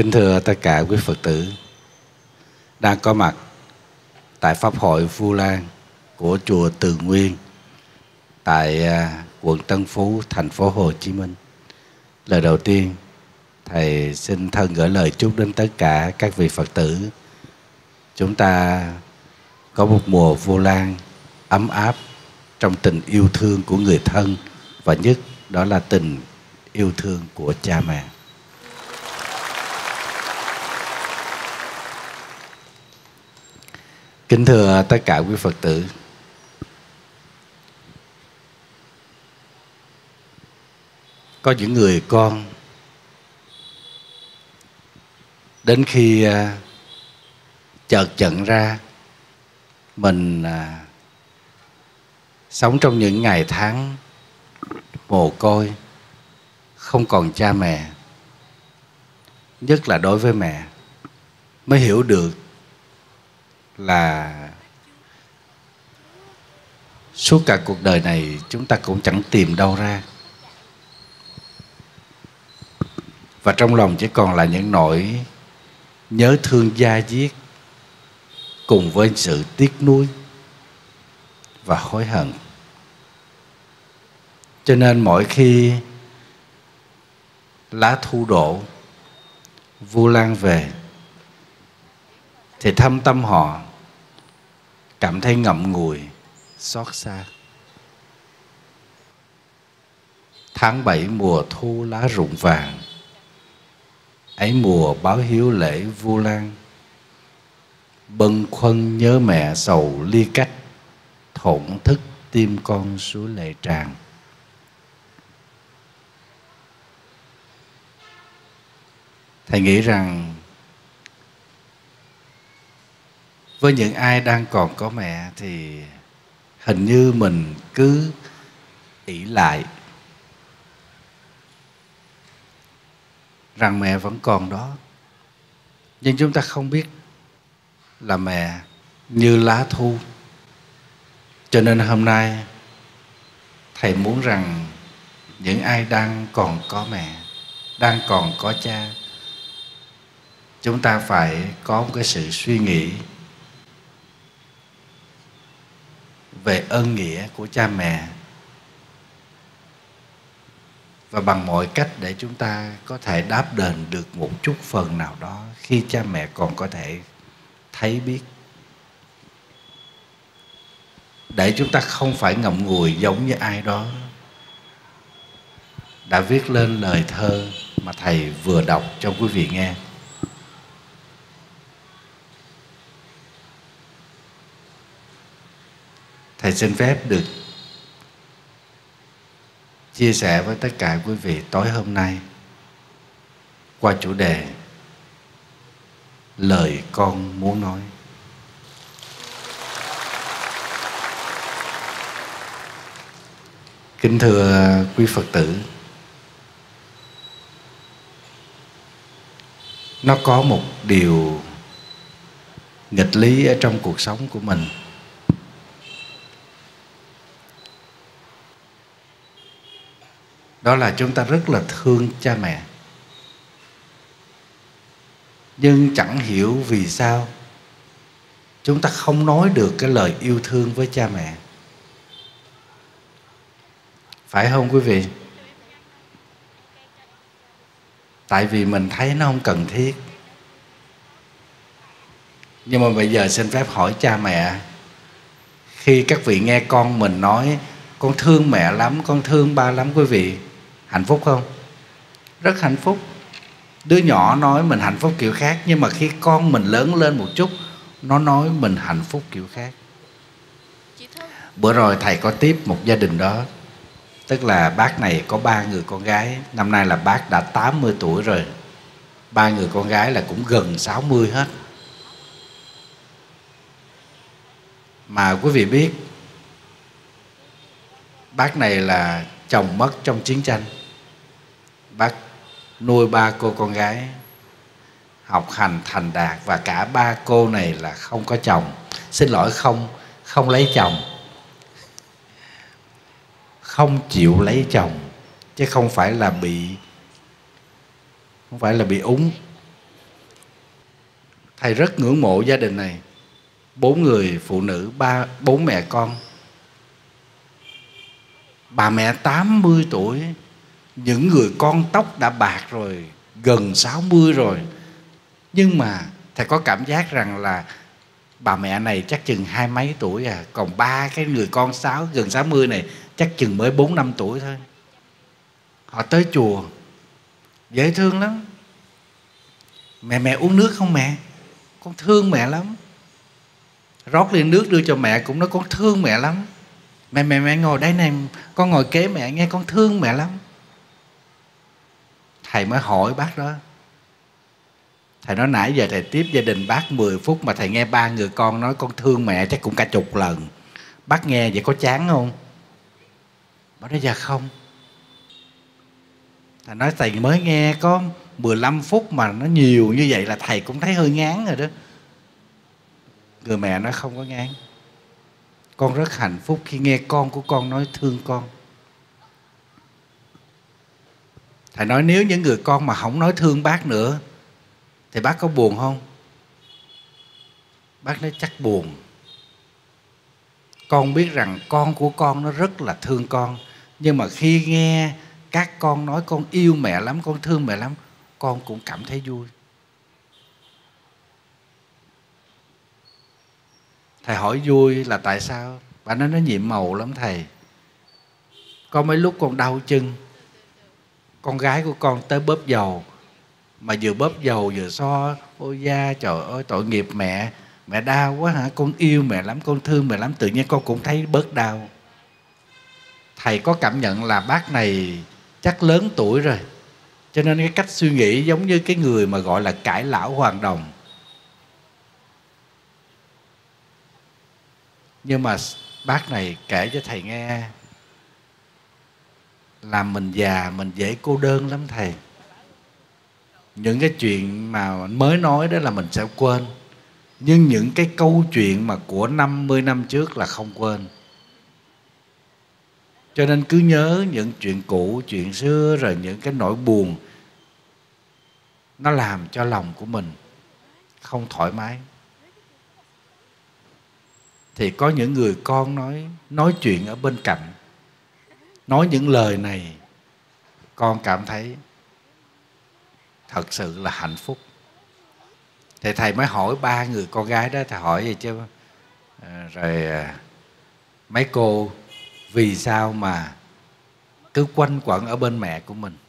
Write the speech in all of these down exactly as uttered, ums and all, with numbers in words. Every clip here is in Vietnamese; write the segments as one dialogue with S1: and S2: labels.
S1: Kính thưa tất cả quý Phật tử đang có mặt tại Pháp hội Vu Lan của chùa Từ Nguyên tại quận Tân Phú, thành phố Hồ Chí Minh. Lời đầu tiên, Thầy xin thân gửi lời chúc đến tất cả các vị Phật tử. Chúng ta có một mùa Vu Lan ấm áp trong tình yêu thương của người thân, và nhất đó là tình yêu thương của cha mẹ. Kính thưa tất cả quý Phật tử, có những người con đến khi uh, chợt nhận ra mình uh, sống trong những ngày tháng mồ côi, không còn cha mẹ, nhất là đối với mẹ, mới hiểu được là suốt cả cuộc đời này chúng ta cũng chẳng tìm đâu ra, và trong lòng chỉ còn là những nỗi nhớ thương da diết cùng với sự tiếc nuối và hối hận. Cho nên mỗi khi lá thu đổ, Vu Lan về, thì thâm tâm họ cảm thấy ngậm ngùi, xót xa. Tháng bảy mùa thu lá rụng vàng, ấy mùa báo hiếu lễ Vu Lan. Bâng khuâng nhớ mẹ sầu ly cách, thổn thức tim con suối lệ tràn. Thầy nghĩ rằng với những ai đang còn có mẹ thì hình như mình cứ ỷ lại rằng mẹ vẫn còn đó, nhưng chúng ta không biết là mẹ như lá thu. Cho nên hôm nay Thầy muốn rằng những ai đang còn có mẹ, đang còn có cha, chúng ta phải có một cái sự suy nghĩ về ơn nghĩa của cha mẹ, và bằng mọi cách để chúng ta có thể đáp đền được một chút phần nào đó khi cha mẹ còn có thể thấy biết, để chúng ta không phải ngậm ngùi giống như ai đó đã viết lên lời thơ mà Thầy vừa đọc cho quý vị nghe. Thầy xin phép được chia sẻ với tất cả quý vị tối hôm nay qua chủ đề lời con muốn nói. Kính thưa quý Phật tử, nó có một điều nghịch lý ở trong cuộc sống của mình. Đó là chúng ta rất là thương cha mẹ, nhưng chẳng hiểu vì sao chúng ta không nói được cái lời yêu thương với cha mẹ. Phải không quý vị? Tại vì mình thấy nó không cần thiết. Nhưng mà bây giờ xin phép hỏi cha mẹ, khi các vị nghe con mình nói con thương mẹ lắm, con thương ba lắm, quý vị hạnh phúc không? Rất hạnh phúc. Đứa nhỏ nói mình hạnh phúc kiểu khác, nhưng mà khi con mình lớn lên một chút, nó nói mình hạnh phúc kiểu khác. Bữa rồi Thầy có tiếp một gia đình đó, tức là bác này có ba người con gái. Năm nay là bác đã tám mươi tuổi rồi. Ba người con gái là cũng gần sáu mươi hết. Mà quý vị biết, bác này là chồng mất trong chiến tranh. Bác nuôi ba cô con gái học hành thành đạt, và cả ba cô này là không có chồng. Xin lỗi, không không lấy chồng, không chịu lấy chồng, chứ không phải là bị không phải là bị úng, Thầy rất ngưỡng mộ gia đình này, bốn người phụ nữ, ba bốn mẹ con. Bà mẹ tám mươi tuổi, những người con tóc đã bạc rồi, gần sáu mươi rồi. Nhưng mà thầy có cảm giác rằng là bà mẹ này chắc chừng hai mấy tuổi à, còn ba cái người con sáu gần sáu mươi này chắc chừng mới bốn năm tuổi thôi. Họ tới chùa dễ thương lắm. Mẹ mẹ uống nước không mẹ? Con thương mẹ lắm. Rót ly nước đưa cho mẹ cũng nói con thương mẹ lắm. Mẹ mẹ mẹ ngồi đây này, con ngồi kế mẹ nghe, con thương mẹ lắm. Thầy mới hỏi bác đó. Thầy nói nãy giờ thầy tiếp gia đình bác mười phút mà thầy nghe ba người con nói con thương mẹ chắc cũng cả chục lần. Bác nghe vậy có chán không? Bác nói dạ không. Thầy nói thầy mới nghe có mười lăm phút mà nó nhiều như vậy là thầy cũng thấy hơi ngán rồi đó. Người mẹ nói không có ngán. Con rất hạnh phúc khi nghe con của con nói thương con. Thầy nói nếu những người con mà không nói thương bác nữa thì bác có buồn không? Bác nói chắc buồn. Con biết rằng con của con nó rất là thương con, nhưng mà khi nghe các con nói con yêu mẹ lắm, con thương mẹ lắm, con cũng cảm thấy vui. Thầy hỏi vui là tại sao? Bà nói nó nhiệm màu lắm thầy. Có mấy lúc con đau chân, con gái của con tới bóp dầu, mà vừa bóp dầu vừa so, ôi da trời ơi tội nghiệp mẹ, mẹ đau quá hả? Con yêu mẹ lắm, con thương mẹ lắm, tự nhiên con cũng thấy bớt đau. Thầy có cảm nhận là bác này chắc lớn tuổi rồi, cho nên cái cách suy nghĩ giống như cái người mà gọi là cải lão hoàng đồng. Nhưng mà bác này kể cho thầy nghe, làm mình già mình dễ cô đơn lắm thầy. Những cái chuyện mà mới nói đó là mình sẽ quên, nhưng những cái câu chuyện mà của năm mươi năm trước là không quên. Cho nên cứ nhớ những chuyện cũ, chuyện xưa, rồi những cái nỗi buồn, nó làm cho lòng của mình không thoải mái. Thì có những người con nói nói chuyện ở bên cạnh, nói những lời này, con cảm thấy thật sự là hạnh phúc. Thì thầy mới hỏi ba người con gái đó, thầy hỏi vậy chứ à, rồi à, mấy cô vì sao mà cứ quanh quẩn ở bên mẹ của mình?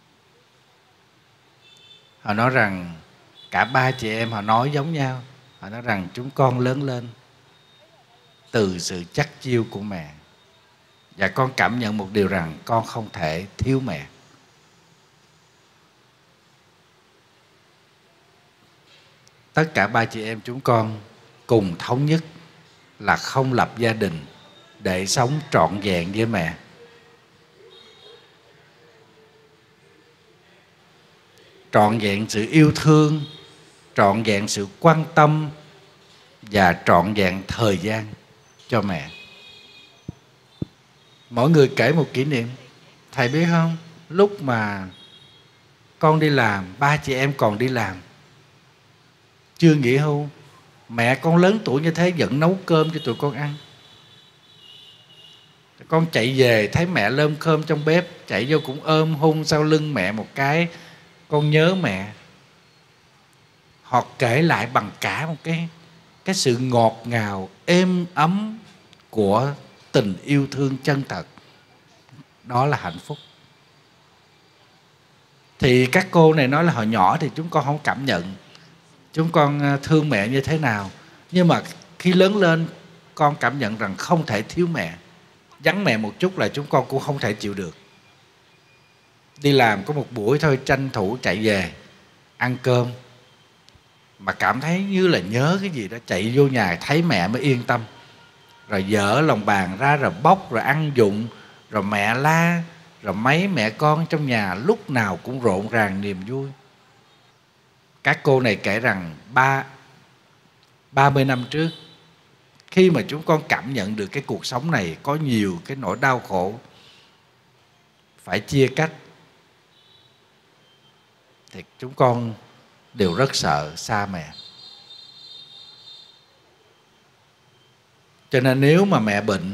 S1: Họ nói rằng cả ba chị em họ nói giống nhau. Họ nói rằng chúng con lớn lên từ sự chắt chiu của mẹ, và con cảm nhận một điều rằng con không thể thiếu mẹ. Tất cả ba chị em chúng con cùng thống nhất là không lập gia đình để sống trọn vẹn với mẹ. Trọn vẹn sự yêu thương, trọn vẹn sự quan tâm và trọn vẹn thời gian cho mẹ. Mỗi người kể một kỷ niệm. Thầy biết không, lúc mà con đi làm, ba chị em còn đi làm, chưa nghỉ hưu, mẹ con lớn tuổi như thế vẫn nấu cơm cho tụi con ăn. Con chạy về thấy mẹ lơm cơm trong bếp, chạy vô cũng ôm hôn sau lưng mẹ một cái, con nhớ mẹ. Họ kể lại bằng cả một cái cái sự ngọt ngào, êm ấm của tình yêu thương chân thật. Đó là hạnh phúc. Thì các cô này nói là hồi nhỏ thì chúng con không cảm nhận chúng con thương mẹ như thế nào, nhưng mà khi lớn lên con cảm nhận rằng không thể thiếu mẹ. Vắng mẹ một chút là chúng con cũng không thể chịu được. Đi làm có một buổi thôi, tranh thủ chạy về ăn cơm, mà cảm thấy như là nhớ cái gì đó, chạy vô nhà thấy mẹ mới yên tâm. Rồi dỡ lòng bàn ra, rồi bóc, rồi ăn dụng, rồi mẹ la, rồi mấy mẹ con trong nhà lúc nào cũng rộn ràng niềm vui. Các cô này kể rằng ba ba mươi năm trước, khi mà chúng con cảm nhận được cái cuộc sống này có nhiều cái nỗi đau khổ, phải chia cách, thì chúng con đều rất sợ xa mẹ. Cho nên nếu mà mẹ bệnh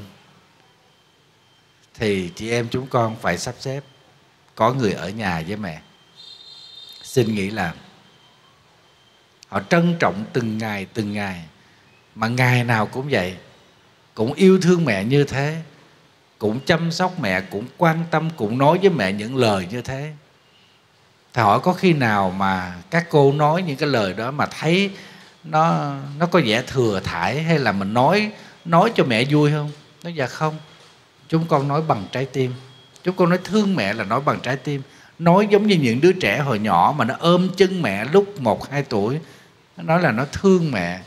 S1: thì chị em chúng con phải sắp xếp có người ở nhà với mẹ. Xin nghĩ là họ trân trọng từng ngày từng ngày, mà ngày nào cũng vậy, cũng yêu thương mẹ như thế, cũng chăm sóc mẹ, cũng quan tâm, cũng nói với mẹ những lời như thế. Thầy hỏi có khi nào mà các cô nói những cái lời đó mà thấy nó nó có vẻ thừa thãi, hay là mình nói nói cho mẹ vui không? Nói dạ không, chúng con nói bằng trái tim. Chúng con nói thương mẹ là nói bằng trái tim. Nói giống như những đứa trẻ hồi nhỏ mà nó ôm chân mẹ lúc một hai tuổi, nó nói là nó thương mẹ.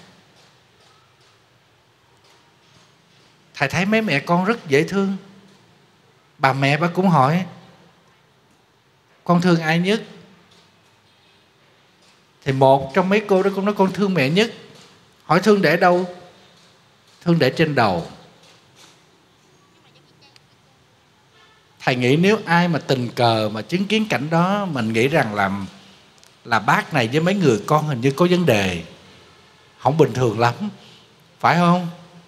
S1: Thầy thấy mấy mẹ con rất dễ thương. Bà mẹ bà cũng hỏi con thương ai nhất, thì một trong mấy cô đó cũng nói con thương mẹ nhất. Hỏi thương để đâu? Thương để trên đầu. Thầy nghĩ nếu ai mà tình cờ mà chứng kiến cảnh đó, mình nghĩ rằng là là bác này với mấy người con hình như có vấn đề, không bình thường lắm, phải không?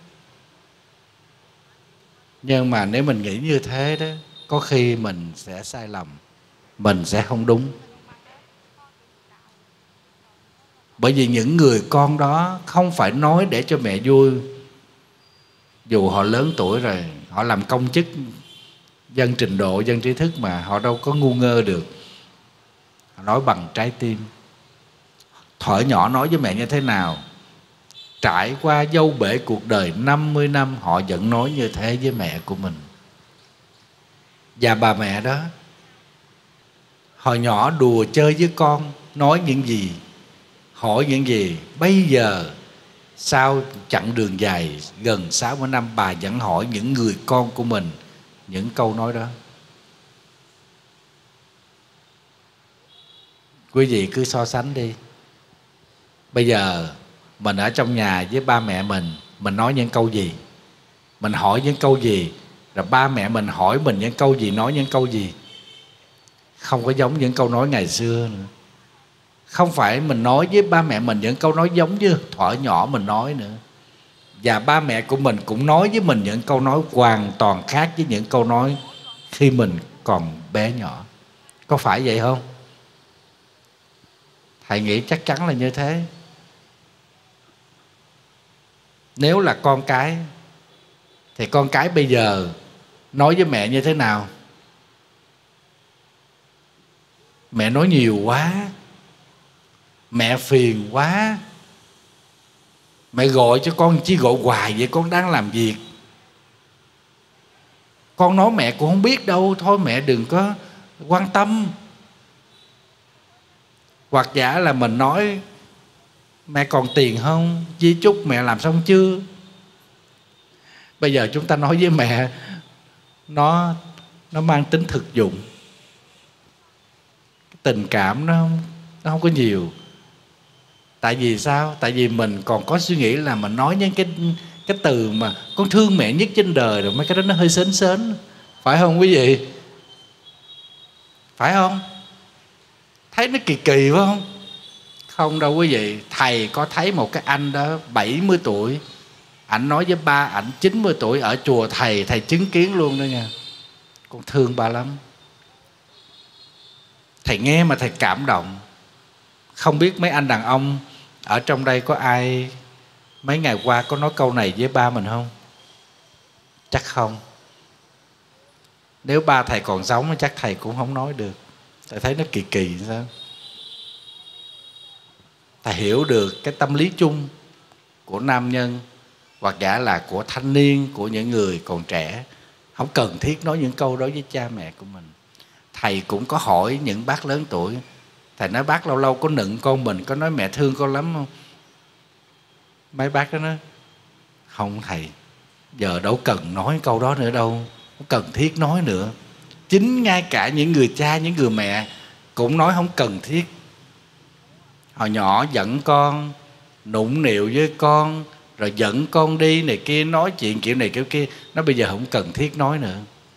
S1: Nhưng mà nếu mình nghĩ như thế đó, có khi mình sẽ sai lầm, mình sẽ không đúng. Bởi vì những người con đó không phải nói để cho mẹ vui. Dù họ lớn tuổi rồi, họ làm công chức, dân trình độ, dân trí thức mà họ đâu có ngu ngơ được. Họ nói bằng trái tim. Thuở nhỏ nói với mẹ như thế nào, trải qua dâu bể cuộc đời năm mươi năm, họ vẫn nói như thế với mẹ của mình. Và bà mẹ đó, hồi nhỏ đùa chơi với con, nói những gì, hỏi những gì. Bây giờ sau chặng đường dài gần sáu mươi năm, bà vẫn hỏi những người con của mình những câu nói đó. Quý vị cứ so sánh đi. Bây giờ mình ở trong nhà với ba mẹ mình, mình nói những câu gì, mình hỏi những câu gì, rồi ba mẹ mình hỏi mình những câu gì, nói những câu gì. Không có giống những câu nói ngày xưa nữa. Không phải mình nói với ba mẹ mình những câu nói giống như thuở nhỏ mình nói nữa. Và ba mẹ của mình cũng nói với mình những câu nói hoàn toàn khác với những câu nói khi mình còn bé nhỏ. Có phải vậy không? Thầy nghĩ chắc chắn là như thế. Nếu là con cái thì con cái bây giờ nói với mẹ như thế nào? Mẹ nói nhiều quá, mẹ phiền quá, mẹ gọi cho con chỉ gọi hoài vậy, con đang làm việc. Con nói mẹ cũng không biết đâu, thôi mẹ đừng có quan tâm. Hoặc giả là mình nói mẹ còn tiền không, di chúc mẹ làm xong chưa. Bây giờ chúng ta nói với mẹ nó nó mang tính thực dụng, tình cảm nó không, nó không có nhiều. Tại vì sao? Tại vì mình còn có suy nghĩ là mình nói những cái cái từ mà con thương mẹ nhất trên đời, rồi mấy cái đó nó hơi sến sến. Phải không quý vị? Phải không? Thấy nó kỳ kỳ phải không? Không đâu quý vị. Thầy có thấy một cái anh đó bảy mươi tuổi, ảnh nói với ba ảnh chín mươi tuổi ở chùa thầy, thầy chứng kiến luôn đó nha. Con thương ba lắm. Thầy nghe mà thầy cảm động. Không biết mấy anh đàn ông ở trong đây có ai mấy ngày qua có nói câu này với ba mình không? Chắc không. Nếu ba thầy còn sống chắc thầy cũng không nói được. Thầy thấy nó kỳ kỳ sao. Thầy hiểu được cái tâm lý chung của nam nhân, hoặc giả là của thanh niên, của những người còn trẻ. Không cần thiết nói những câu đó với cha mẹ của mình. Thầy cũng có hỏi những bác lớn tuổi. Thầy nói bác lâu lâu có nựng con mình, có nói mẹ thương con lắm không? Mấy bác đó nói không thầy, giờ đâu cần nói câu đó nữa đâu, không cần thiết nói nữa. Chính ngay cả những người cha, những người mẹ cũng nói không cần thiết. Hồi nhỏ dẫn con, nũng nịu với con, rồi dẫn con đi này kia, nói chuyện kiểu này kiểu kia. Nó bây giờ không cần thiết nói nữa.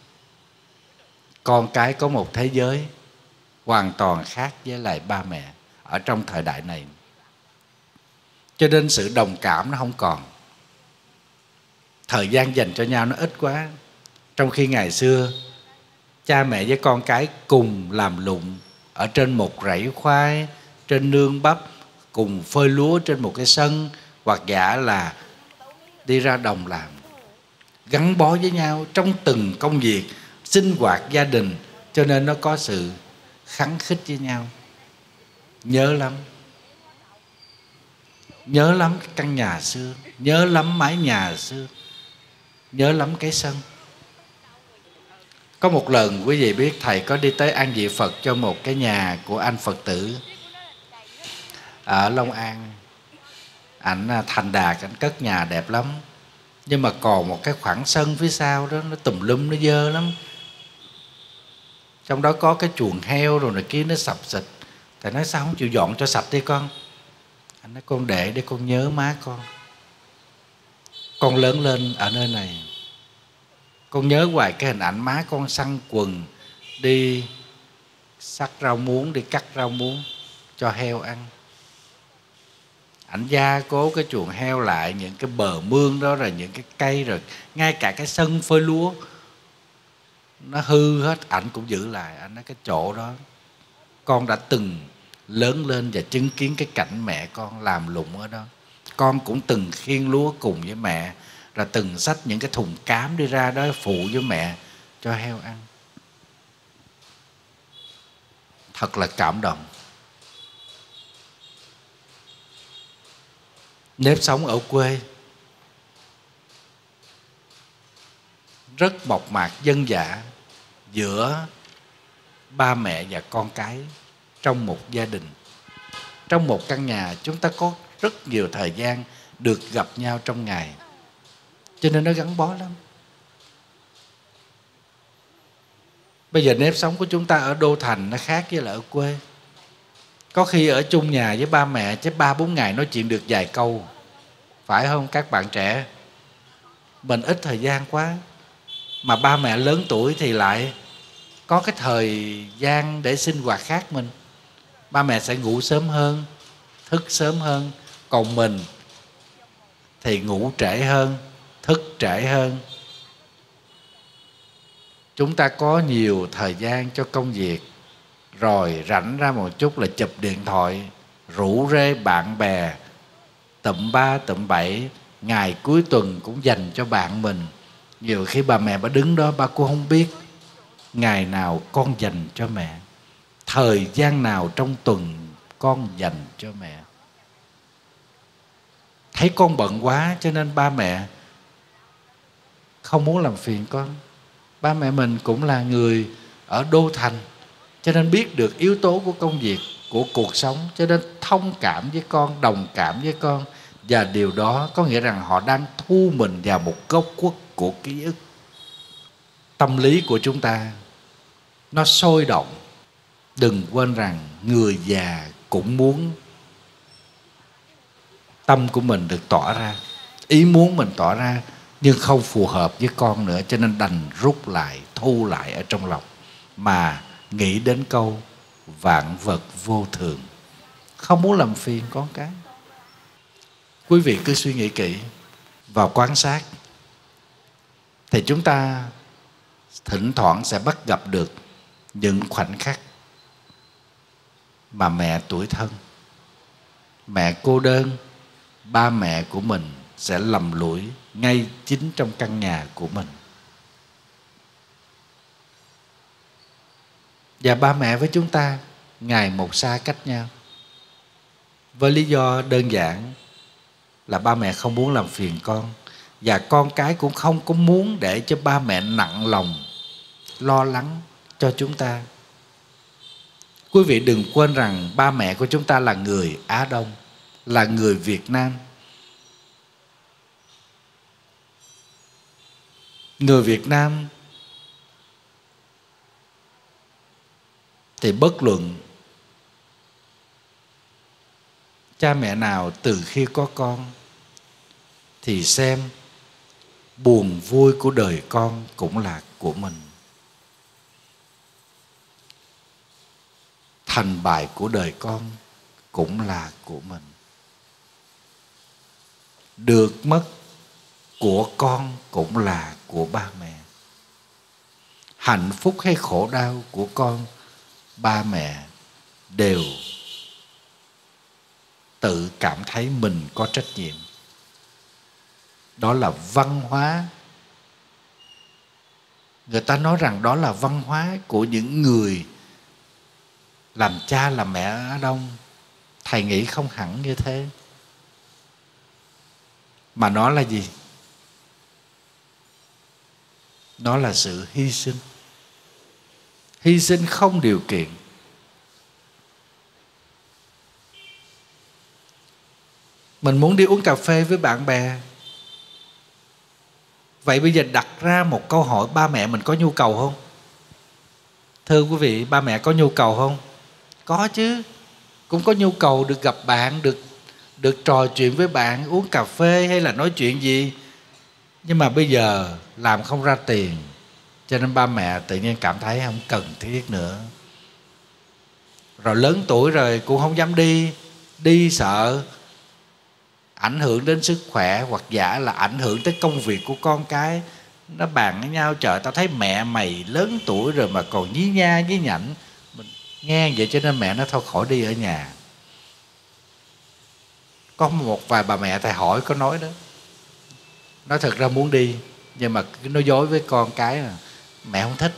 S1: Con cái có một thế giới hoàn toàn khác với lại ba mẹ ở trong thời đại này. Cho nên sự đồng cảm nó không còn. thời gian dành cho nhau nó ít quá. Trong khi ngày xưa cha mẹ với con cái cùng làm lụng ở trên một rẫy khoai, trên nương bắp, cùng phơi lúa trên một cái sân, hoặc giả là đi ra đồng làm, gắn bó với nhau trong từng công việc sinh hoạt gia đình, cho nên nó có sự khăng khít với nhau. Nhớ lắm, nhớ lắm cái căn nhà xưa, nhớ lắm mái nhà xưa, nhớ lắm cái sân. Có một lần quý vị biết thầy có đi tới an vị Phật cho một cái nhà của anh Phật tử ở Long An. Ảnh thành đạt, ảnh cất nhà đẹp lắm, nhưng mà còn một cái khoảng sân phía sau đó nó tùm lum, nó dơ lắm. Trong đó có cái chuồng heo rồi này kia, nó sập xịt. Thầy nói sao không chịu dọn cho sạch đi con? Anh nói con để để con nhớ má con. Con lớn lên ở nơi này, con nhớ hoài cái hình ảnh má con săn quần, đi xắt rau muống, đi cắt rau muống cho heo ăn. Ảnh gia cố cái chuồng heo lại, những cái bờ mương đó, rồi những cái cây, rồi ngay cả cái sân phơi lúa nó hư hết, ảnh cũng giữ lại. Anh nói cái chỗ đó con đã từng lớn lên và chứng kiến cái cảnh mẹ con làm lụng ở đó. Con cũng từng khiêng lúa cùng với mẹ, rồi từng xách những cái thùng cám đi ra đó phụ với mẹ cho heo ăn. Thật là cảm động. Nếp sống ở quê rất mộc mạc dân dã giữa ba mẹ và con cái trong một gia đình. Trong một căn nhà chúng ta có rất nhiều thời gian được gặp nhau trong ngày, cho nên nó gắn bó lắm. Bây giờ nếp sống của chúng ta ở đô thành nó khác với là ở quê. Có khi ở chung nhà với ba mẹ chứ ba bốn ngày nói chuyện được vài câu, phải không các bạn trẻ? Mình ít thời gian quá, mà ba mẹ lớn tuổi thì lại có cái thời gian để sinh hoạt khác mình. Ba mẹ sẽ ngủ sớm hơn, thức sớm hơn, còn mình thì ngủ trễ hơn, thức trễ hơn. Chúng ta có nhiều thời gian cho công việc, rồi rảnh ra một chút là chụp điện thoại, rủ rê bạn bè tụm ba tụm bảy. Ngày cuối tuần cũng dành cho bạn mình. Nhiều khi bà mẹ bà đứng đó, bà cũng không biết ngày nào con dành cho mẹ, thời gian nào trong tuần con dành cho mẹ. Thấy con bận quá cho nên ba mẹ không muốn làm phiền con. Ba mẹ mình cũng là người ở đô thành, cho nên biết được yếu tố của công việc, của cuộc sống, cho nên thông cảm với con, đồng cảm với con. Và điều đó có nghĩa rằng họ đang thu mình vào một góc khuất của ký ức. Tâm lý của chúng ta nó sôi động. Đừng quên rằng người già cũng muốn tâm của mình được tỏa ra, ý muốn mình tỏa ra, nhưng không phù hợp với con nữa, cho nên đành rút lại, thu lại ở trong lòng, mà nghĩ đến câu vạn vật vô thường, không muốn làm phiền con cái. Quý vị cứ suy nghĩ kỹ và quan sát, thì chúng ta thỉnh thoảng sẽ bắt gặp được những khoảnh khắc mà mẹ tủi thân, mẹ cô đơn, ba mẹ của mình sẽ lầm lũi ngay chính trong căn nhà của mình. Và ba mẹ với chúng ta ngày một xa cách nhau, với lý do đơn giản là ba mẹ không muốn làm phiền con, và con cái cũng không có muốn để cho ba mẹ nặng lòng lo lắng cho chúng ta. Quý vị đừng quên rằng ba mẹ của chúng ta là người Á Đông, là người Việt Nam. Người Việt Nam thì bất luận cha mẹ nào từ khi có con thì xem buồn vui của đời con cũng là của mình, thành bại của đời con cũng là của mình. Được mất của con cũng là của ba mẹ. Hạnh phúc hay khổ đau của con, ba mẹ đều tự cảm thấy mình có trách nhiệm. Đó là văn hóa. Người ta nói rằng đó là văn hóa của những người làm cha làm mẹ ở Đông. Thầy nghĩ không hẳn như thế. Mà nó là gì? Nó là sự hy sinh. Hy sinh không điều kiện. Mình muốn đi uống cà phê với bạn bè. Vậy bây giờ đặt ra một câu hỏi, ba mẹ mình có nhu cầu không? Thưa quý vị, ba mẹ có nhu cầu không? Có chứ. Cũng có nhu cầu được gặp bạn, được, được trò chuyện với bạn, uống cà phê hay là nói chuyện gì. Nhưng mà bây giờ làm không ra tiền, cho nên ba mẹ tự nhiên cảm thấy không cần thiết nữa. Rồi lớn tuổi rồi cũng không dám đi. Đi sợ ảnh hưởng đến sức khỏe, hoặc giả là ảnh hưởng tới công việc của con cái. Nó bàn với nhau, trời tao thấy mẹ mày lớn tuổi rồi mà còn nhí nha nhí nhảnh. Mình nghe vậy cho nên mẹ nó thôi khỏi đi ở nhà. Có một vài bà mẹ thầy hỏi có nói đó, nó thật ra muốn đi nhưng mà nó dối với con cái là mẹ không thích,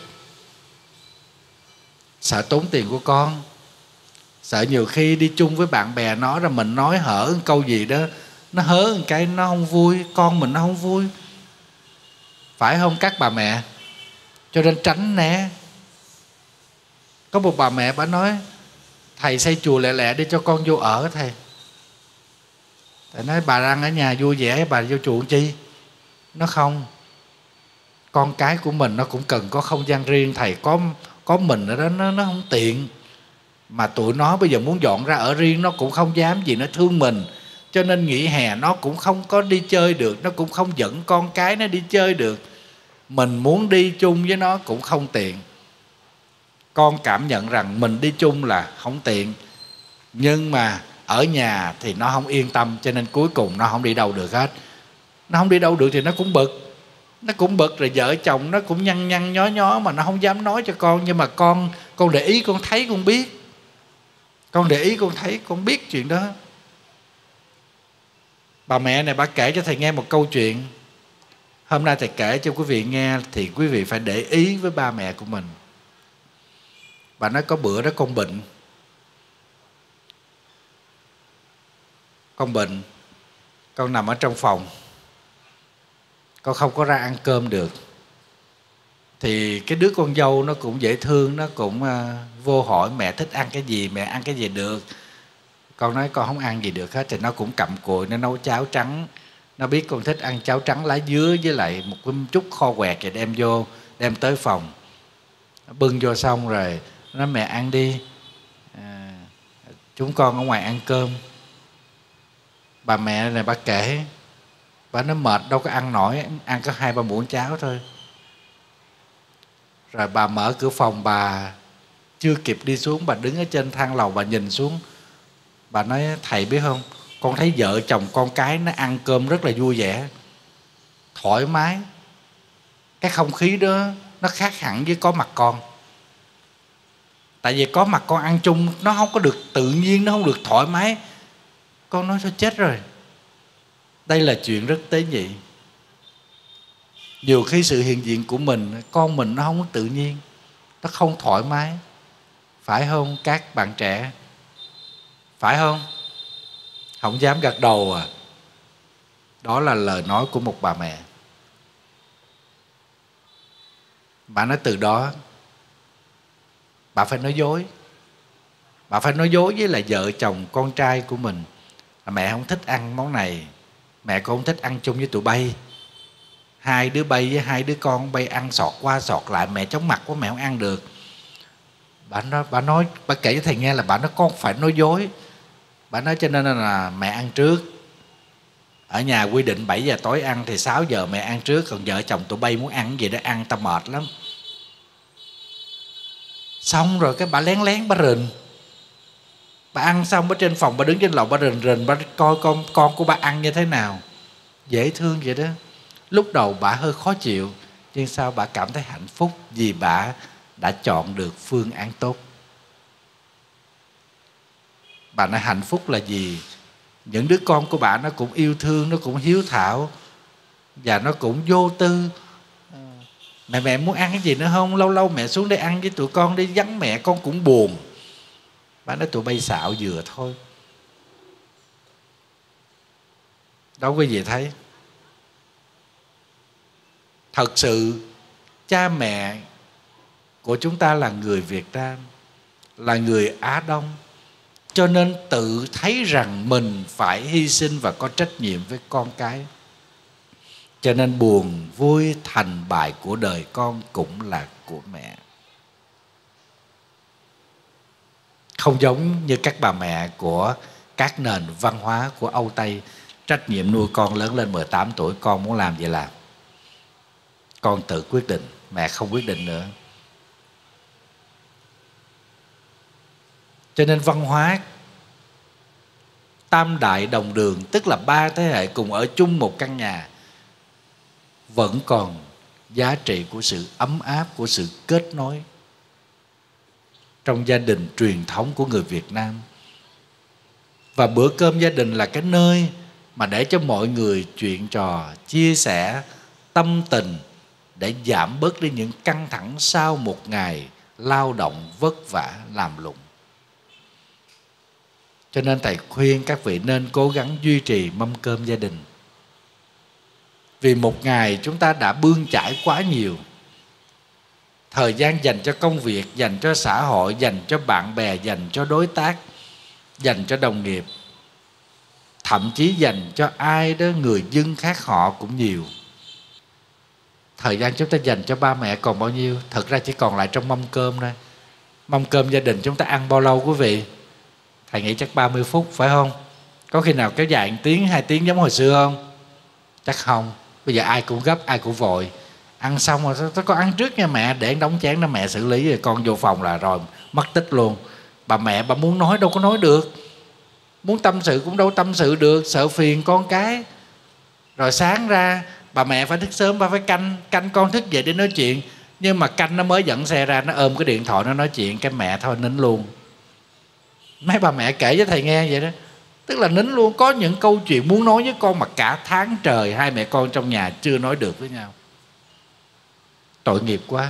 S1: sợ tốn tiền của con, sợ nhiều khi đi chung với bạn bè nó rồi mình nói hở một câu gì đó, nó hớ một cái nó không vui, con mình nó không vui. Phải không các bà mẹ? Cho nên tránh né. Có một bà mẹ bà nói thầy xây chùa lẹ lẹ đi cho con vô ở thầy. Thầy nói bà đang ở nhà vui vẻ, bà vô chùa chi? Nó không. Con cái của mình nó cũng cần có không gian riêng. Thầy có có mình ở đó nó, nó không tiện. Mà tụi nó bây giờ muốn dọn ra ở riêng nó cũng không dám, vì nó thương mình. Cho nên nghỉ hè nó cũng không có đi chơi được, nó cũng không dẫn con cái nó đi chơi được. Mình muốn đi chung với nó cũng không tiện. Con cảm nhận rằng mình đi chung là không tiện, nhưng mà ở nhà thì nó không yên tâm, cho nên cuối cùng nó không đi đâu được hết. Nó không đi đâu được thì nó cũng bực. Nó cũng bực rồi vợ chồng nó cũng nhăn nhăn nhó nhó mà nó không dám nói cho con. Nhưng mà con con để ý, con thấy, con biết. Con để ý, con thấy, con biết chuyện đó. Bà mẹ này bà kể cho thầy nghe một câu chuyện. Hôm nay thầy kể cho quý vị nghe thì quý vị phải để ý với ba mẹ của mình. Bà nói có bữa đó con bệnh. Con bệnh, con nằm ở trong phòng, con không có ra ăn cơm được. Thì cái đứa con dâu nó cũng dễ thương, nó cũng uh, vô hỏi mẹ thích ăn cái gì, mẹ ăn cái gì được. Con nói con không ăn gì được hết. Thì nó cũng cặm cụi, nó nấu cháo trắng. Nó biết con thích ăn cháo trắng lá dứa với lại một cái chút kho quẹt, rồi đem vô, đem tới phòng. Nó bưng vô xong rồi nó nói mẹ ăn đi, à, chúng con ở ngoài ăn cơm. Bà mẹ này bà kể, bà nói mệt đâu có ăn nổi, ăn có hai ba muỗng cháo thôi. Rồi bà mở cửa phòng, bà chưa kịp đi xuống, bà đứng ở trên thang lầu, bà nhìn xuống. Bà nói thầy biết không, con thấy vợ chồng con cái nó ăn cơm rất là vui vẻ, thoải mái. Cái không khí đó nó khác hẳn với có mặt con. Tại vì có mặt con ăn chung nó không có được tự nhiên, nó không được thoải mái. Con nói sao chết rồi. Đây là chuyện rất tế nhị. Nhiều khi sự hiện diện của mình, con mình nó không có tự nhiên, nó không thoải mái. Phải không các bạn trẻ? Phải không? Không dám gật đầu à? Đó là lời nói của một bà mẹ. Bà nói từ đó bà phải nói dối. Bà phải nói dối với là vợ chồng con trai của mình là mẹ không thích ăn món này, mẹ con không thích ăn chung với tụi bay. Hai đứa bay với hai đứa con bay ăn sọt qua sọt lại, mẹ chóng mặt quá, mẹ không ăn được. Bà nói, bà nói, bà kể cho thầy nghe là bà nói con phải nói dối. Bà nói cho nên là mẹ ăn trước. Ở nhà quy định bảy giờ tối ăn thì sáu giờ mẹ ăn trước. Còn vợ chồng tụi bay muốn ăn cái gì đó ăn, tao mệt lắm. Xong rồi cái bà lén lén bà rình. Bà ăn xong ở trên phòng, bà đứng trên lầu bà rình rình, bà coi con con của bà ăn như thế nào. Dễ thương vậy đó. Lúc đầu bà hơi khó chịu, nhưng sau bà cảm thấy hạnh phúc vì bà đã chọn được phương án tốt. Bà nói hạnh phúc là gì? Những đứa con của bà nó cũng yêu thương, nó cũng hiếu thảo, và nó cũng vô tư. Mẹ mẹ muốn ăn cái gì nữa không? Lâu lâu mẹ xuống đây ăn với tụi con đi, vắng mẹ con cũng buồn. Bà nói tụi bay xạo vừa thôi. Đâu quý vị thấy? Thật sự cha mẹ của chúng ta là người Việt Nam, là người Á Đông, cho nên tự thấy rằng mình phải hy sinh và có trách nhiệm với con cái. Cho nên buồn vui thành bại của đời con cũng là của mẹ. Không giống như các bà mẹ của các nền văn hóa của Âu Tây, trách nhiệm nuôi con lớn lên mười tám tuổi, con muốn làm gì làm, con tự quyết định, mẹ không quyết định nữa. Cho nên văn hóa tam đại đồng đường, tức là ba thế hệ cùng ở chung một căn nhà, vẫn còn giá trị của sự ấm áp, của sự kết nối trong gia đình truyền thống của người Việt Nam. Và bữa cơm gia đình là cái nơi mà để cho mọi người chuyện trò, chia sẻ tâm tình, để giảm bớt đi những căng thẳng sau một ngày lao động vất vả làm lụng. Cho nên thầy khuyên các vị nên cố gắng duy trì mâm cơm gia đình. Vì một ngày chúng ta đã bươn chải quá nhiều. Thời gian dành cho công việc, dành cho xã hội, dành cho bạn bè, dành cho đối tác, dành cho đồng nghiệp, thậm chí dành cho ai đó, người dân khác họ cũng nhiều. Thời gian chúng ta dành cho ba mẹ còn bao nhiêu? Thật ra chỉ còn lại trong mâm cơm thôi. Mâm cơm gia đình chúng ta ăn bao lâu quý vị? Thầy nghĩ chắc ba mươi phút phải không? Có khi nào kéo dài một tiếng, hai tiếng giống hồi xưa không? Chắc không. Bây giờ ai cũng gấp, ai cũng vội. Ăn xong rồi tôi có ăn trước nha mẹ, để đóng chén đó mẹ xử lý, rồi con vô phòng là rồi mất tích luôn. Bà mẹ bà muốn nói đâu có nói được, muốn tâm sự cũng đâu tâm sự được, sợ phiền con cái. Rồi sáng ra bà mẹ phải thức sớm, bà phải canh canh con thức dậy để nói chuyện. Nhưng mà canh nó mới dẫn xe ra, nó ôm cái điện thoại nó nói chuyện, cái mẹ thôi nín luôn. Mấy bà mẹ kể với thầy nghe vậy đó, tức là nín luôn. Có những câu chuyện muốn nói với con mà cả tháng trời hai mẹ con trong nhà chưa nói được với nhau. Tội nghiệp quá,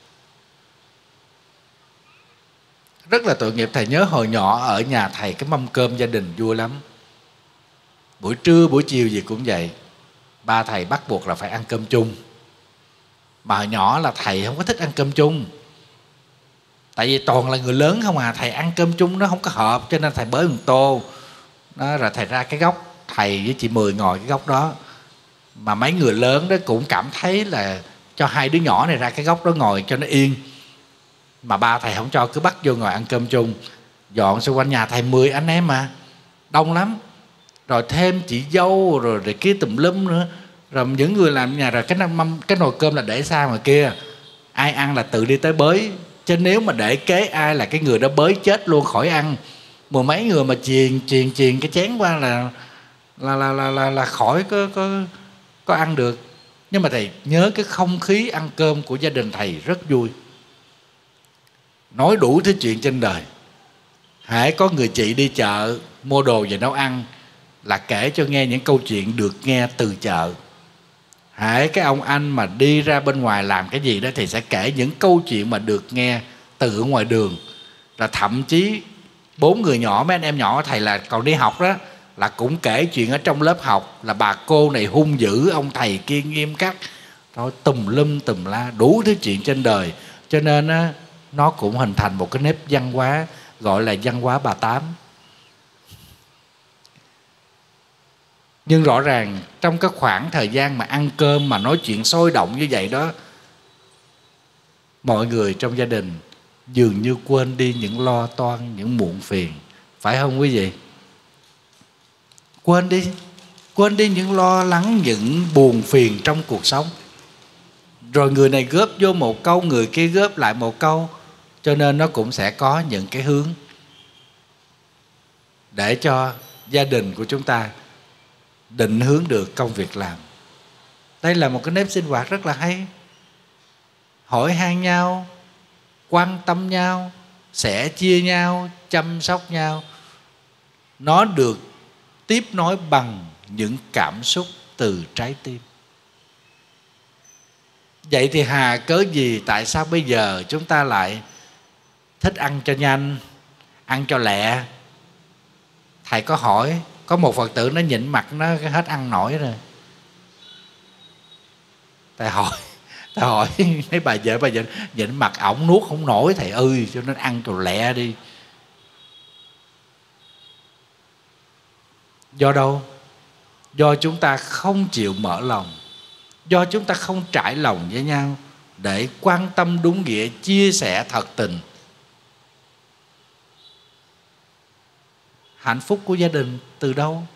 S1: rất là tội nghiệp. Thầy nhớ hồi nhỏ ở nhà thầy cái mâm cơm gia đình vui lắm. Buổi trưa buổi chiều gì cũng vậy, ba thầy bắt buộc là phải ăn cơm chung. Mà hồi nhỏ là thầy không có thích ăn cơm chung, tại vì toàn là người lớn không à. Thầy ăn cơm chung nó không có hợp, cho nên thầy bới một tô đó, rồi thầy ra cái góc, thầy với chị Mười ngồi cái góc đó. Mà mấy người lớn đó cũng cảm thấy là cho hai đứa nhỏ này ra cái góc đó ngồi cho nó yên. Mà ba thầy không cho, cứ bắt vô ngồi ăn cơm chung. Dọn xung quanh nhà thầy mười anh em mà, đông lắm. Rồi thêm chị dâu rồi, rồi kia tùm lum nữa. Rồi những người làm nhà, rồi cái mâm, cái nồi cơm là để xa ngoài kia, ai ăn là tự đi tới bới. Chứ nếu mà để kế ai là cái người đó bới chết luôn khỏi ăn. Mười mấy người mà truyền truyền truyền cái chén qua là là là là là, là khỏi có có có ăn được. Nhưng mà thầy nhớ cái không khí ăn cơm của gia đình thầy rất vui, nói đủ thứ chuyện trên đời. Hễ có người chị đi chợ mua đồ về nấu ăn là kể cho nghe những câu chuyện được nghe từ chợ. Hễ cái ông anh mà đi ra bên ngoài làm cái gì đó thì sẽ kể những câu chuyện mà được nghe từ ngoài đường. Là thậm chí bốn người nhỏ, mấy anh em nhỏ thầy là còn đi học đó, là cũng kể chuyện ở trong lớp học là bà cô này hung dữ, ông thầy kia nghiêm khắc, rồi tùm lum tùm la đủ thứ chuyện trên đời. Cho nên á, nó cũng hình thành một cái nếp văn hóa gọi là văn hóa bà Tám. Nhưng rõ ràng trong cái khoảng thời gian mà ăn cơm mà nói chuyện sôi động như vậy đó, mọi người trong gia đình dường như quên đi những lo toan, những muộn phiền. Phải không quý vị? Quên đi, quên đi những lo lắng, những buồn phiền trong cuộc sống. Rồi người này góp vô một câu, người kia góp lại một câu. Cho nên nó cũng sẽ có những cái hướng để cho gia đình của chúng ta định hướng được công việc làm. Đây là một cái nếp sinh hoạt rất là hay. Hỏi han nhau, quan tâm nhau, sẻ chia nhau, chăm sóc nhau. Nó được tiếp nối bằng những cảm xúc từ trái tim. Vậy thì hà cớ gì, tại sao bây giờ chúng ta lại thích ăn cho nhanh, ăn cho lẹ? Thầy có hỏi, có một Phật tử nó nhịn mặt nó hết ăn nổi rồi. Thầy hỏi, thầy hỏi mấy bà vợ, bà vợ nhịn mặt ổng nuốt không nổi thầy ơi, cho nên ăn cho lẹ đi. Do đâu? Do chúng ta không chịu mở lòng, do chúng ta không trải lòng với nhau để quan tâm đúng nghĩa, chia sẻ thật tình. Hạnh phúc của gia đình từ đâu?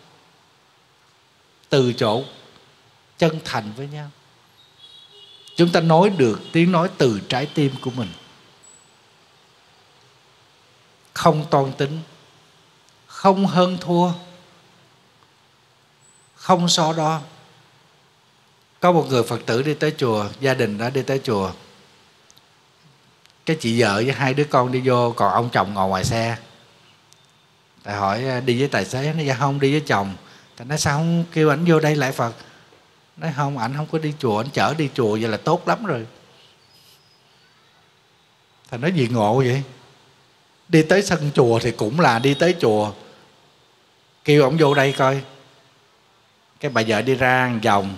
S1: Từ chỗ chân thành với nhau. Chúng ta nói được tiếng nói từ trái tim của mình, không toan tính, không hơn thua, không so đo. Có một người Phật tử đi tới chùa, gia đình đó đi tới chùa. Cái chị vợ với hai đứa con đi vô, còn ông chồng ngồi ngoài xe. Thầy hỏi đi với tài xế, nó dạ không, đi với chồng. Thầy nói sao không kêu ảnh vô đây lạy Phật? Nói không, ảnh không có đi chùa, ảnh chở đi chùa vậy là tốt lắm rồi. Thầy nói gì ngộ vậy? Đi tới sân chùa thì cũng là đi tới chùa, kêu ổng vô đây coi. Cái bà vợ đi ra một vòng,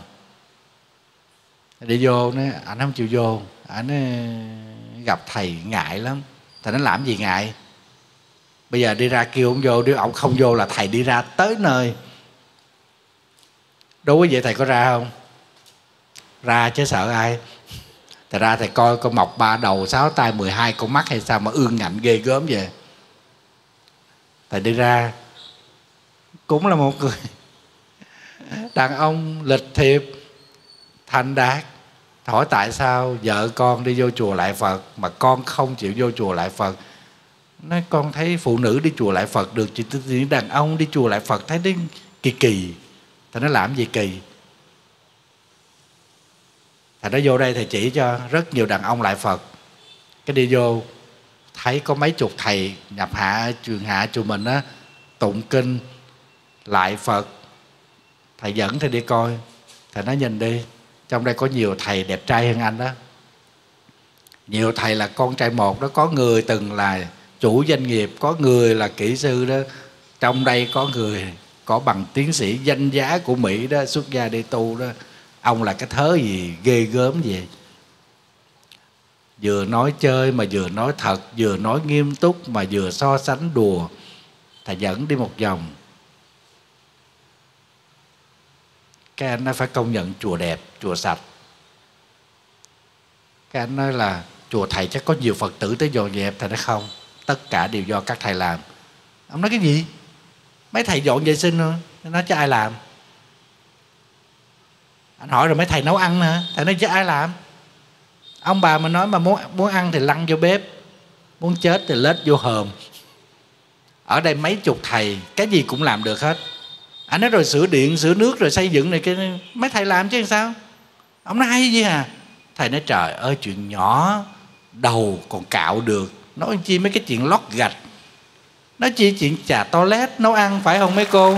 S1: đi vô, nói ảnh không chịu vô, ảnh gặp thầy ngại lắm. Thầy nói làm gì ngại? Bây giờ đi ra kêu ông vô, nếu ông không vô là thầy đi ra tới nơi. Đối với vậy thầy có ra không? Ra chứ sợ ai. Thầy ra thầy coi con mọc ba đầu sáu tay mười hai con mắt hay sao mà ương ngạnh ghê gớm vậy. Thầy đi ra cũng là một người đàn ông lịch thiệp, thành đạt. Hỏi tại sao vợ con đi vô chùa lạy Phật mà con không chịu vô chùa lạy Phật? Nói con thấy phụ nữ đi chùa lạy Phật được, chỉ đàn ông đi chùa lạy Phật thấy đến kỳ kỳ. Thầy nói làm gì kỳ? Thầy nói vô đây thầy chỉ cho rất nhiều đàn ông lạy Phật. Cái đi vô thấy có mấy chục thầy nhập hạ trường hạ chùa mình á, tụng kinh lạy Phật. Thầy dẫn thầy đi coi. Thầy nói nhìn đi, trong đây có nhiều thầy đẹp trai hơn anh đó. Nhiều thầy là con trai một đó, có người từng là chủ doanh nghiệp, có người là kỹ sư đó. Trong đây có người có bằng tiến sĩ danh giá của Mỹ đó, xuất gia đi tu đó. Ông là cái thớ gì ghê gớm vậy? Vừa nói chơi mà vừa nói thật, vừa nói nghiêm túc mà vừa so sánh đùa. Thầy dẫn đi một vòng. Cái anh nói phải công nhận chùa đẹp, chùa sạch. Cái anh nói là chùa thầy chắc có nhiều Phật tử tới dọn dẹp. Thầy nói không, tất cả đều do các thầy làm. Ông nói cái gì? Mấy thầy dọn vệ sinh thôi. Nói chứ ai làm? Anh hỏi rồi mấy thầy nấu ăn nữa. Thầy nói chứ ai làm? Ông bà mà nói mà muốn, muốn ăn thì lăn vô bếp, muốn chết thì lết vô hòm. Ở đây mấy chục thầy, cái gì cũng làm được hết. Anh nói rồi sửa điện, sửa nước, rồi xây dựng này kia, mấy thầy làm chứ làm sao? Ông nói hay gì à? Thầy nói trời ơi, chuyện nhỏ đầu còn cạo được, nói chi mấy cái chuyện lót gạch, nói chi chuyện chà toilet, nấu ăn, phải không mấy cô?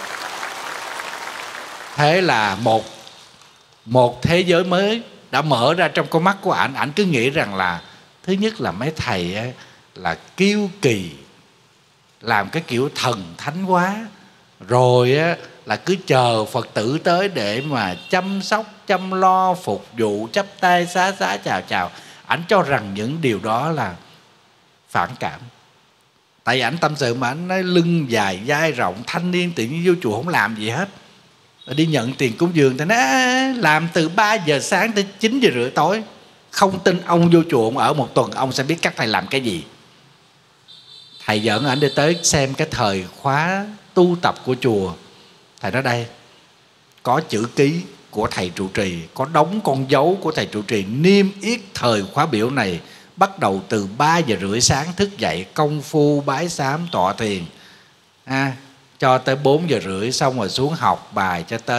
S1: Thế là một một thế giới mới đã mở ra trong con mắt của ảnh. Ảnh cứ nghĩ rằng là thứ nhất là mấy thầy ấy, là kiêu kỳ, làm cái kiểu thần thánh quá, rồi á, là cứ chờ Phật tử tới để mà chăm sóc, chăm lo, phục vụ, chắp tay xá xá chào chào. Ảnh cho rằng những điều đó là phản cảm. Tại vì ảnh tâm sự mà ảnh nói lưng dài, vai rộng, thanh niên tự nhiên vô chùa không làm gì hết, rồi đi nhận tiền cúng dường. Thì nói làm từ ba giờ sáng tới chín giờ rưỡi tối. Không tin ông vô chùa ông ở một tuần, ông sẽ biết các thầy làm cái gì. Thầy dẫn ảnh đi tới xem cái thời khóa tu tập của chùa. Thầy nói đây, có chữ ký của thầy trụ trì, có đống con dấu của thầy trụ trì niêm yết thời khóa biểu này. Bắt đầu từ ba giờ rưỡi sáng thức dậy, công phu bái sám tọa thiền, à, cho tới bốn giờ rưỡi xong rồi xuống học bài cho tới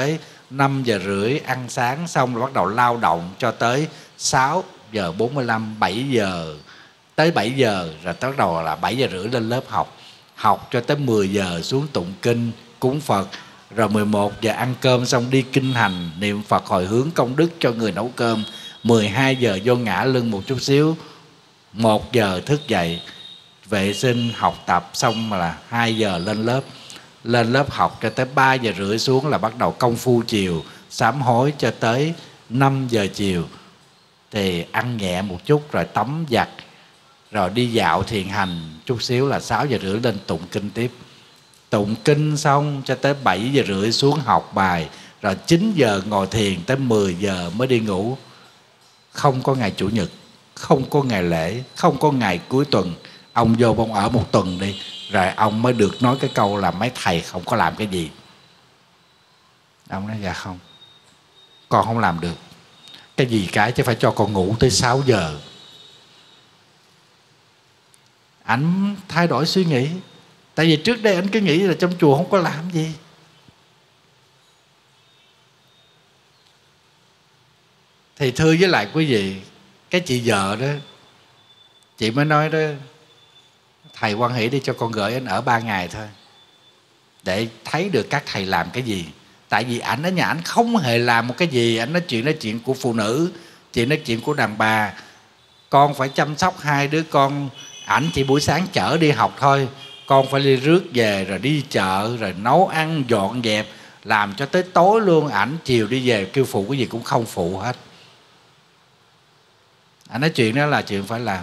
S1: năm giờ rưỡi ăn sáng xong rồi bắt đầu lao động cho tới sáu giờ bốn mươi lăm, bảy giờ, tới bảy giờ rồi bắt đầu là bảy giờ rưỡi lên lớp học. Học cho tới mười giờ xuống tụng kinh, cúng Phật. Rồi mười một giờ ăn cơm xong đi kinh hành, niệm Phật hồi hướng công đức cho người nấu cơm. mười hai giờ vô ngã lưng một chút xíu. một giờ thức dậy, vệ sinh, học tập xong là hai giờ lên lớp. Lên lớp học cho tới ba giờ rưỡi xuống là bắt đầu công phu chiều, sám hối cho tới năm giờ chiều. Thì ăn nhẹ một chút rồi tắm giặt, rồi đi dạo thiền hành chút xíu là sáu giờ rưỡi lên tụng kinh tiếp. Tụng kinh xong cho tới bảy giờ rưỡi xuống học bài. Rồi chín giờ ngồi thiền tới mười giờ mới đi ngủ. Không có ngày Chủ nhật, không có ngày lễ, không có ngày cuối tuần. Ông vô ông ở một tuần đi, rồi ông mới được nói cái câu là mấy thầy không có làm cái gì. Ông nói dạ không, con không làm được cái gì cái, chứ phải cho con ngủ tới sáu giờ. Ảnh thay đổi suy nghĩ. Tại vì trước đây ảnh cứ nghĩ là trong chùa không có làm gì. Thì thưa với lại quý vị, cái chị vợ đó, chị mới nói đó, thầy hoan hỷ đi cho con gửi anh ở ba ngày thôi, để thấy được các thầy làm cái gì. Tại vì ảnh ở nhà ảnh không hề làm một cái gì. Ảnh nói chuyện nói chuyện của phụ nữ, chuyện nói chuyện của đàn bà. Con phải chăm sóc hai đứa con. Ảnh chỉ buổi sáng chở đi học thôi, con phải đi rước về, rồi đi chợ, rồi nấu ăn, dọn dẹp, làm cho tới tối luôn. Ảnh chiều đi về kêu phụ cái gì cũng không phụ hết. Ảnh nói chuyện đó là chuyện phải làm.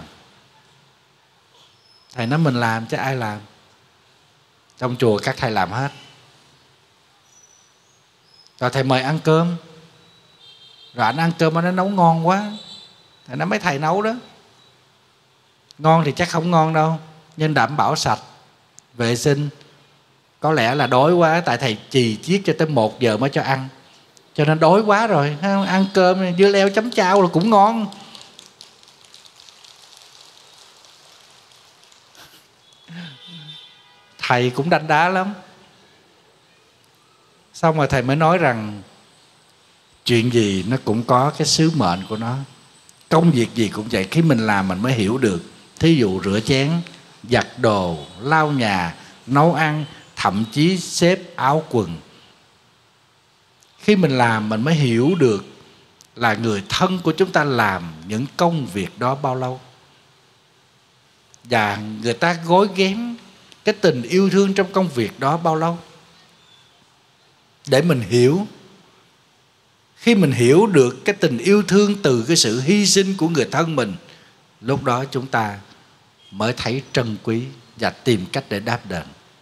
S1: Thầy nói mình làm chứ ai làm. Trong chùa các thầy làm hết. Rồi thầy mời ăn cơm, rồi ảnh ăn cơm nó nấu ngon quá. Thầy nói mấy thầy nấu đó ngon thì chắc không ngon đâu, nhưng đảm bảo sạch, vệ sinh. Có lẽ là đói quá, tại thầy chì chiết cho tới một giờ mới cho ăn, cho nên đói quá rồi. Ăn cơm dưa leo chấm chao là cũng ngon. Thầy cũng đanh đá lắm. Xong rồi thầy mới nói rằng chuyện gì nó cũng có cái sứ mệnh của nó. Công việc gì cũng vậy, khi mình làm mình mới hiểu được. Thí dụ rửa chén, giặt đồ, lau nhà, nấu ăn, thậm chí xếp áo quần. Khi mình làm mình mới hiểu được là người thân của chúng ta làm những công việc đó bao lâu. Và người ta gối ghém cái tình yêu thương trong công việc đó bao lâu. Để mình hiểu. Khi mình hiểu được cái tình yêu thương từ cái sự hy sinh của người thân mình, lúc đó chúng ta mới thấy trân quý và tìm cách để đáp đền.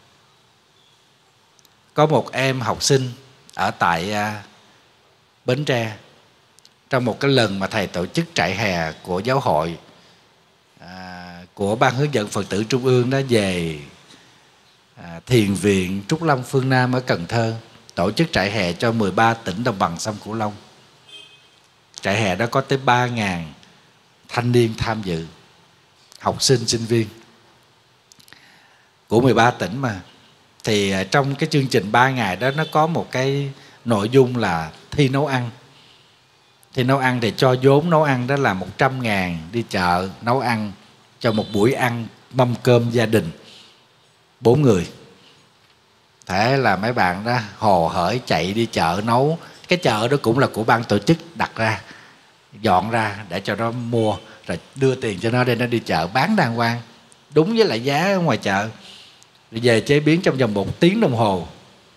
S1: Có một em học sinh ở tại Bến Tre, trong một cái lần mà thầy tổ chức trại hè của giáo hội, à, của Ban hướng dẫn Phật tử Trung ương đó về à, thiền viện Trúc Lâm Phương Nam ở Cần Thơ, tổ chức trại hè cho mười ba tỉnh đồng bằng sông Cửu Long. Trại hè đó có tới ba nghìn thanh niên tham dự, học sinh, sinh viên của mười ba tỉnh mà. Thì trong cái chương trình ba ngày đó nó có một cái nội dung là thi nấu ăn. Thi nấu ăn thì cho vốn nấu ăn đó là một trăm ngàn, đi chợ nấu ăn cho một buổi ăn mâm cơm gia đình bốn người. Thế là mấy bạn đó hồ hởi chạy đi chợ nấu. Cái chợ đó cũng là của ban tổ chức đặt ra, dọn ra để cho nó mua, rồi đưa tiền cho nó để nó đi chợ bán đàng hoàng, đúng với lại giá ở ngoài chợ. Rồi về chế biến trong vòng một tiếng đồng hồ.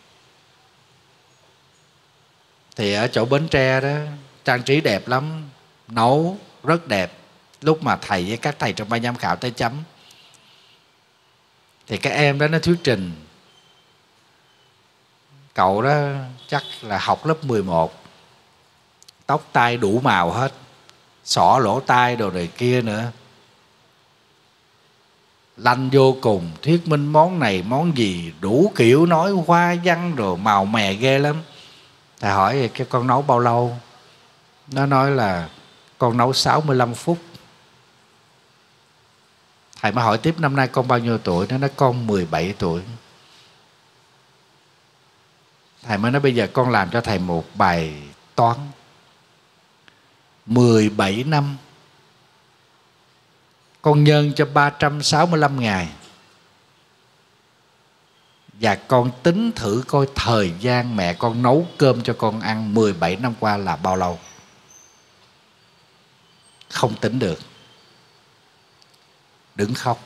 S1: Thì ở chỗ Bến Tre đó trang trí đẹp lắm, nấu rất đẹp. Lúc mà thầy với các thầy trong ban giám khảo tới chấm, thì cái em đó nó thuyết trình. Cậu đó chắc là học lớp mười một, tóc tai đủ màu hết, xỏ lỗ tai đồ này kia nữa, lanh vô cùng, thuyết minh món này món gì đủ kiểu, nói hoa văn rồi màu mè ghê lắm. Thầy hỏi cái con nấu bao lâu? Nó nói là con nấu sáu mươi lăm phút. Thầy mới hỏi tiếp năm nay con bao nhiêu tuổi? Nó nói con mười bảy tuổi. Thầy mới nói bây giờ con làm cho thầy một bài toán mười bảy năm, con nhân cho ba trăm sáu mươi lăm ngày, và con tính thử coi thời gian mẹ con nấu cơm cho con ăn mười bảy năm qua là bao lâu. Không tính được, đứng khóc.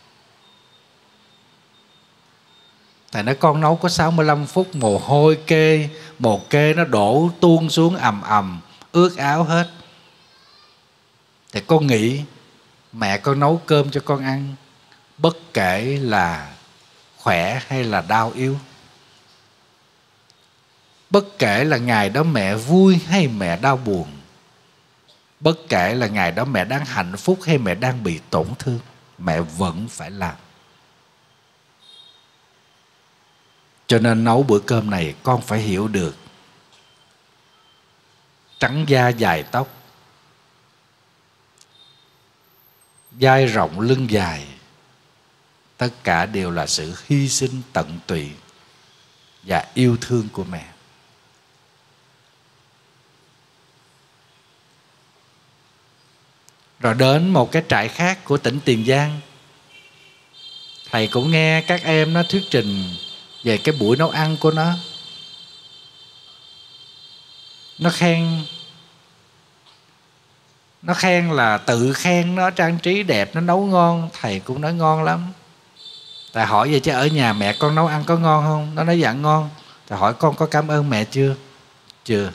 S1: Thầy nói con nấu có sáu mươi lăm phút, mồ hôi kê, mồ kê nó đổ tuôn xuống ầm ầm, ướt áo hết. Thì con nghĩ mẹ con nấu cơm cho con ăn, bất kể là khỏe hay là đau yếu, bất kể là ngày đó mẹ vui hay mẹ đau buồn, bất kể là ngày đó mẹ đang hạnh phúc hay mẹ đang bị tổn thương, mẹ vẫn phải làm. Cho nên nấu bữa cơm này con phải hiểu được, trắng da dài tóc, vai rộng lưng dài, tất cả đều là sự hy sinh tận tụy và yêu thương của mẹ. Rồi đến một cái trại khác của tỉnh Tiền Giang, thầy cũng nghe các em nó thuyết trình về cái buổi nấu ăn của nó. Nó khen Nó khen là tự khen nó trang trí đẹp, nó nấu ngon. Thầy cũng nói ngon lắm. Thầy hỏi vậy chứ ở nhà mẹ con nấu ăn có ngon không? Nó nói dạ ngon. Thầy hỏi con có cảm ơn mẹ chưa? Chưa.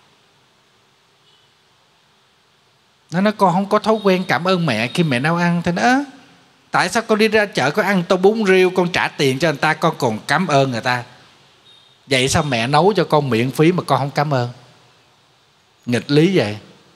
S1: Nó nói con không có thói quen cảm ơn mẹ khi mẹ nấu ăn. Thầy nói tại sao con đi ra chợ con ăn tô bún riêu, con trả tiền cho người ta, con còn cảm ơn người ta? Vậy sao mẹ nấu cho con miễn phí mà con không cảm ơn? Nghịch lý vậy.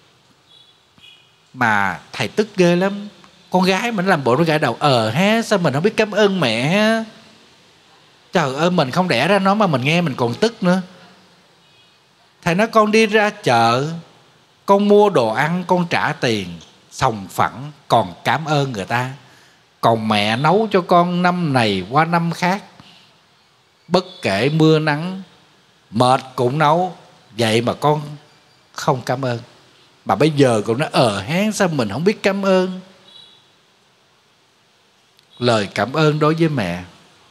S1: Mà thầy tức ghê lắm. Con gái mình làm bộ nó gãi đầu, Ờ ha, sao mình không biết cảm ơn mẹ ha? Trời ơi, mình không đẻ ra nó mà mình nghe mình còn tức nữa. Thầy nói con đi ra chợ, con mua đồ ăn, con trả tiền sòng phẳng, còn cảm ơn người ta. Còn mẹ nấu cho con năm này qua năm khác, bất kể mưa nắng, mệt cũng nấu, vậy mà con không cảm ơn. Mà bây giờ con nói ờ hén, sao mình không biết cảm ơn? Lời cảm ơn đối với mẹ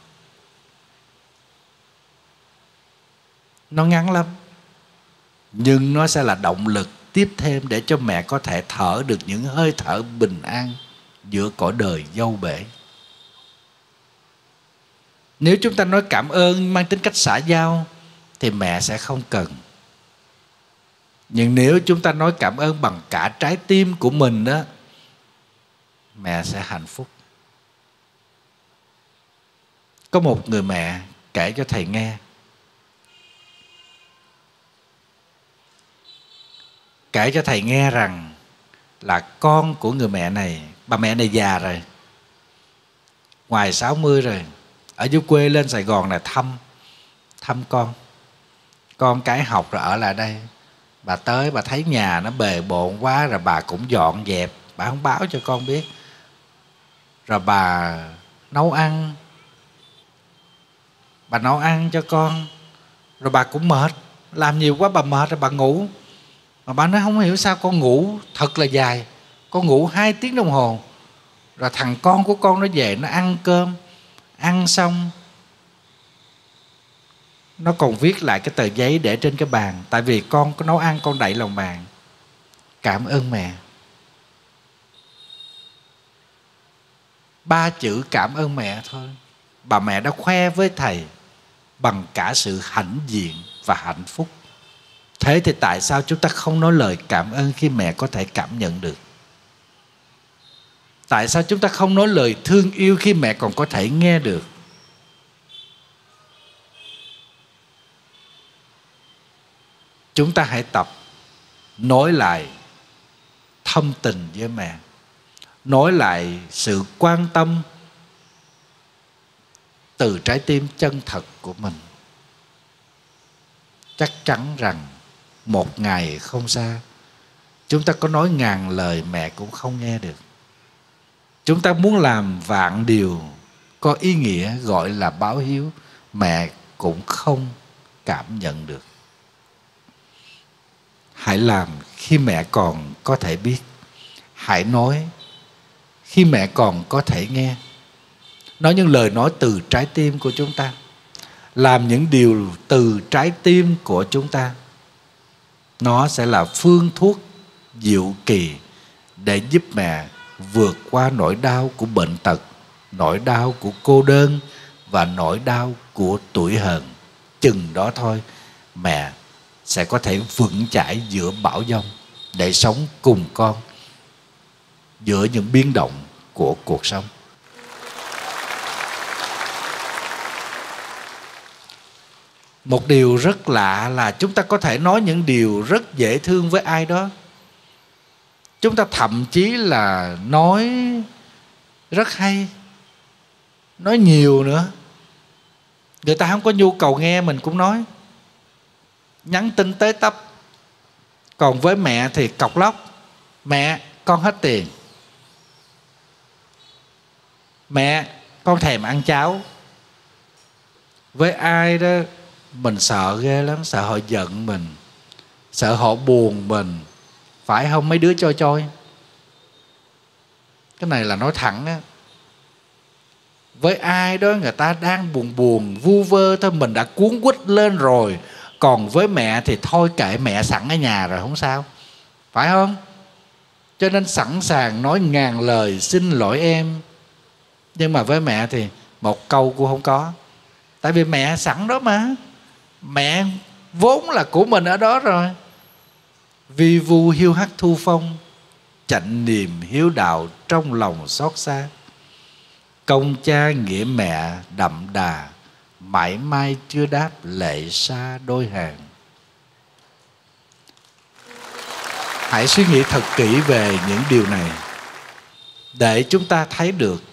S1: nó ngắn lắm, nhưng nó sẽ là động lực tiếp thêm để cho mẹ có thể thở được những hơi thở bình an giữa cõi đời dâu bể. Nếu chúng ta nói cảm ơn mang tính cách xã giao thì mẹ sẽ không cần. Nhưng nếu chúng ta nói cảm ơn bằng cả trái tim của mình đó, mẹ sẽ hạnh phúc. Có một người mẹ kể cho thầy nghe, kể cho thầy nghe rằng là con của người mẹ này, bà mẹ này già rồi, ngoài sáu mươi rồi, ở dưới quê lên Sài Gòn này thăm thăm con. Con cái học rồi ở lại đây. Bà tới bà thấy nhà nó bề bộn quá, rồi bà cũng dọn dẹp, bà không báo cho con biết. Rồi bà nấu ăn, bà nấu ăn cho con. Rồi bà cũng mệt, làm nhiều quá bà mệt rồi bà ngủ. Mà bà nói không hiểu sao con ngủ thật là dài, con ngủ hai tiếng đồng hồ. Rồi thằng con của con nó về nó ăn cơm, ăn xong nó còn viết lại cái tờ giấy để trên cái bàn. Tại vì con có nấu ăn, con đậy lòng bàn, cảm ơn mẹ. Ba chữ cảm ơn mẹ thôi, bà mẹ đã khoe với thầy bằng cả sự hãnh diện và hạnh phúc. Thế thì tại sao chúng ta không nói lời cảm ơn khi mẹ có thể cảm nhận được? Tại sao chúng ta không nói lời thương yêu khi mẹ còn có thể nghe được? Chúng ta hãy tập nói lại thâm tình với mẹ, nói lại sự quan tâm từ trái tim chân thật của mình. Chắc chắn rằng một ngày không xa, chúng ta có nói ngàn lời mẹ cũng không nghe được. Chúng ta muốn làm vạn điều có ý nghĩa gọi là báo hiếu, mẹ cũng không cảm nhận được. Hãy làm khi mẹ còn có thể biết. Hãy nói khi mẹ còn có thể nghe. Nói những lời nói từ trái tim của chúng ta. Làm những điều từ trái tim của chúng ta. Nó sẽ là phương thuốc diệu kỳ để giúp mẹ vượt qua nỗi đau của bệnh tật, nỗi đau của cô đơn và nỗi đau của tuổi hờn. Chừng đó thôi, mẹ sẽ có thể vững chãi giữa bão giông để sống cùng con giữa những biến động của cuộc sống. Một điều rất lạ là chúng ta có thể nói những điều rất dễ thương với ai đó. Chúng ta thậm chí là nói rất hay, nói nhiều nữa. Người ta không có nhu cầu nghe mình cũng nói, nhắn tin tới tấp. Còn với mẹ thì cọc lóc: mẹ, con hết tiền. Mẹ, con thèm ăn cháo. Với ai đó mình sợ ghê lắm, sợ họ giận mình, sợ họ buồn mình. Phải không mấy đứa choi choi? Cái này là nói thẳng á. Với ai đó người ta đang buồn buồn, vu vơ thôi, mình đã cuốn quýt lên rồi. Còn với mẹ thì thôi kệ, mẹ sẵn ở nhà rồi không sao. Phải không? Cho nên sẵn sàng nói ngàn lời xin lỗi em. Nhưng mà với mẹ thì một câu cũng không có. Tại vì mẹ sẵn đó mà. Mẹ vốn là của mình ở đó rồi. Vi vu hiu hắt thu phong, chạnh niềm hiếu đạo trong lòng xót xa. Công cha nghĩa mẹ đậm đà, mãi mai chưa đáp lệ xa đôi hàng. Hãy suy nghĩ thật kỹ về những điều này để chúng ta thấy được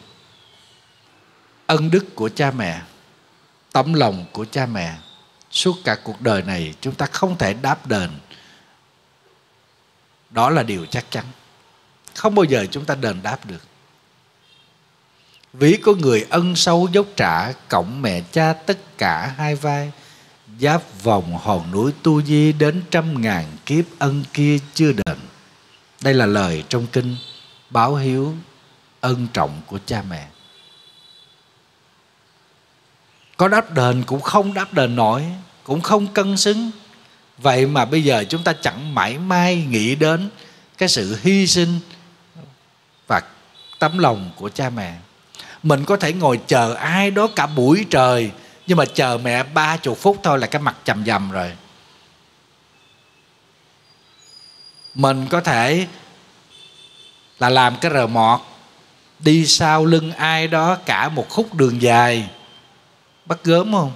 S1: ân đức của cha mẹ, tấm lòng của cha mẹ. Suốt cả cuộc đời này chúng ta không thể đáp đền. Đó là điều chắc chắn. Không bao giờ chúng ta đền đáp được. Ví có người ân sâu dốc trả, cộng mẹ cha tất cả hai vai. Giáp vòng hòn núi Tu Di, đến trăm ngàn kiếp ân kia chưa đền. Đây là lời trong kinh báo hiếu ân trọng của cha mẹ. Có đáp đền cũng không đáp đền nổi, cũng không cân xứng. Vậy mà bây giờ chúng ta chẳng mãi mai nghĩ đến cái sự hy sinh và tấm lòng của cha mẹ. Mình có thể ngồi chờ ai đó cả buổi trời, nhưng mà chờ mẹ ba chục phút thôi là cái mặt chằm dầm rồi. Mình có thể là làm cái rờ mọt, đi sau lưng ai đó cả một khúc đường dài, bắt gớm không?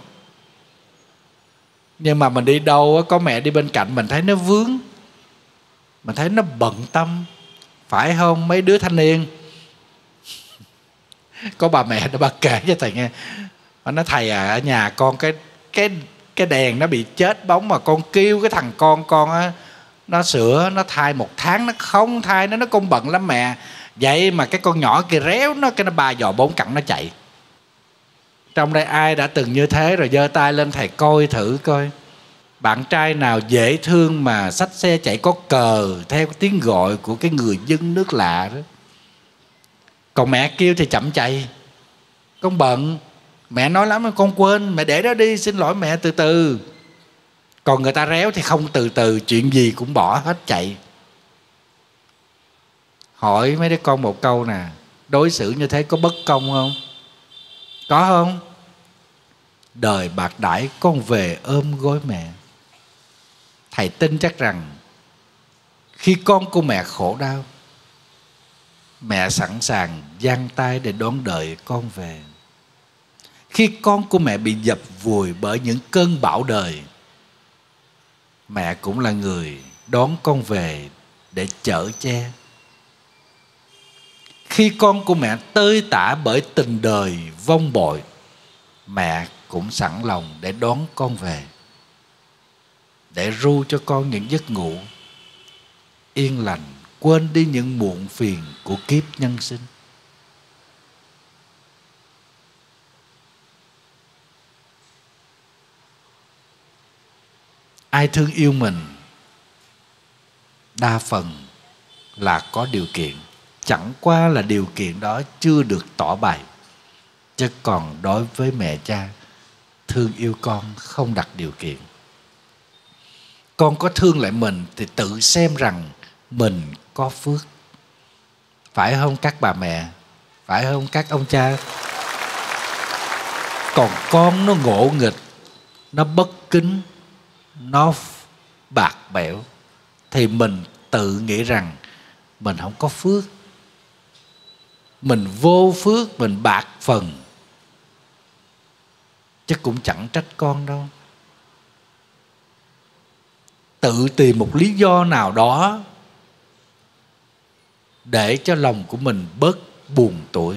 S1: Nhưng mà mình đi đâu có mẹ đi bên cạnh, mình thấy nó vướng, mình thấy nó bận tâm. Phải không mấy đứa thanh niên? Có bà mẹ nó bà kể cho thầy nghe. Nó nói thầy à, ở nhà con cái cái cái đèn nó bị chết bóng, mà con kêu cái thằng con con á, nó sửa nó thay một tháng nó không thay, nó nó con bận lắm mẹ. Vậy mà cái con nhỏ kia réo nó, cái nó ba giò bốn cẳng nó chạy. Trong đây ai đã từng như thế rồi giơ tay lên thầy coi thử coi. Bạn trai nào dễ thương mà xách xe chạy có cờ theo tiếng gọi của cái người dân nước lạ đó. Còn mẹ kêu thì chậm chạy, con bận, mẹ nói lắm con quên, mẹ để đó đi, xin lỗi mẹ, từ từ. Còn người ta réo thì không từ từ, chuyện gì cũng bỏ hết chạy. Hỏi mấy đứa con một câu nè, đối xử như thế có bất công không? Có không? Đời bạc đãi con về ôm gối mẹ. Thầy tin chắc rằng khi con của mẹ khổ đau, mẹ sẵn sàng giang tay để đón đợi con về. Khi con của mẹ bị dập vùi bởi những cơn bão đời, mẹ cũng là người đón con về để chở che. Khi con của mẹ tơi tả bởi tình đời vong bội, mẹ cũng sẵn lòng để đón con về, để ru cho con những giấc ngủ yên lành, quên đi những muộn phiền của kiếp nhân sinh. ai thương yêu mình đa phần là có điều kiện, chẳng qua là điều kiện đó chưa được tỏ bày. Chứ còn đối với mẹ cha thương yêu con không đặt điều kiện. Con có thương lại mình thì tự xem rằng mình có phước. Phải không các bà mẹ? Phải không các ông cha? Còn con nó ngộ nghịch, nó bất kính, nó bạc bẽo, thì mình tự nghĩ rằng mình không có phước, mình vô phước, mình bạc phần. Chứ cũng chẳng trách con đâu. Tự tìm một lý do nào đó để cho lòng của mình bớt buồn tủi.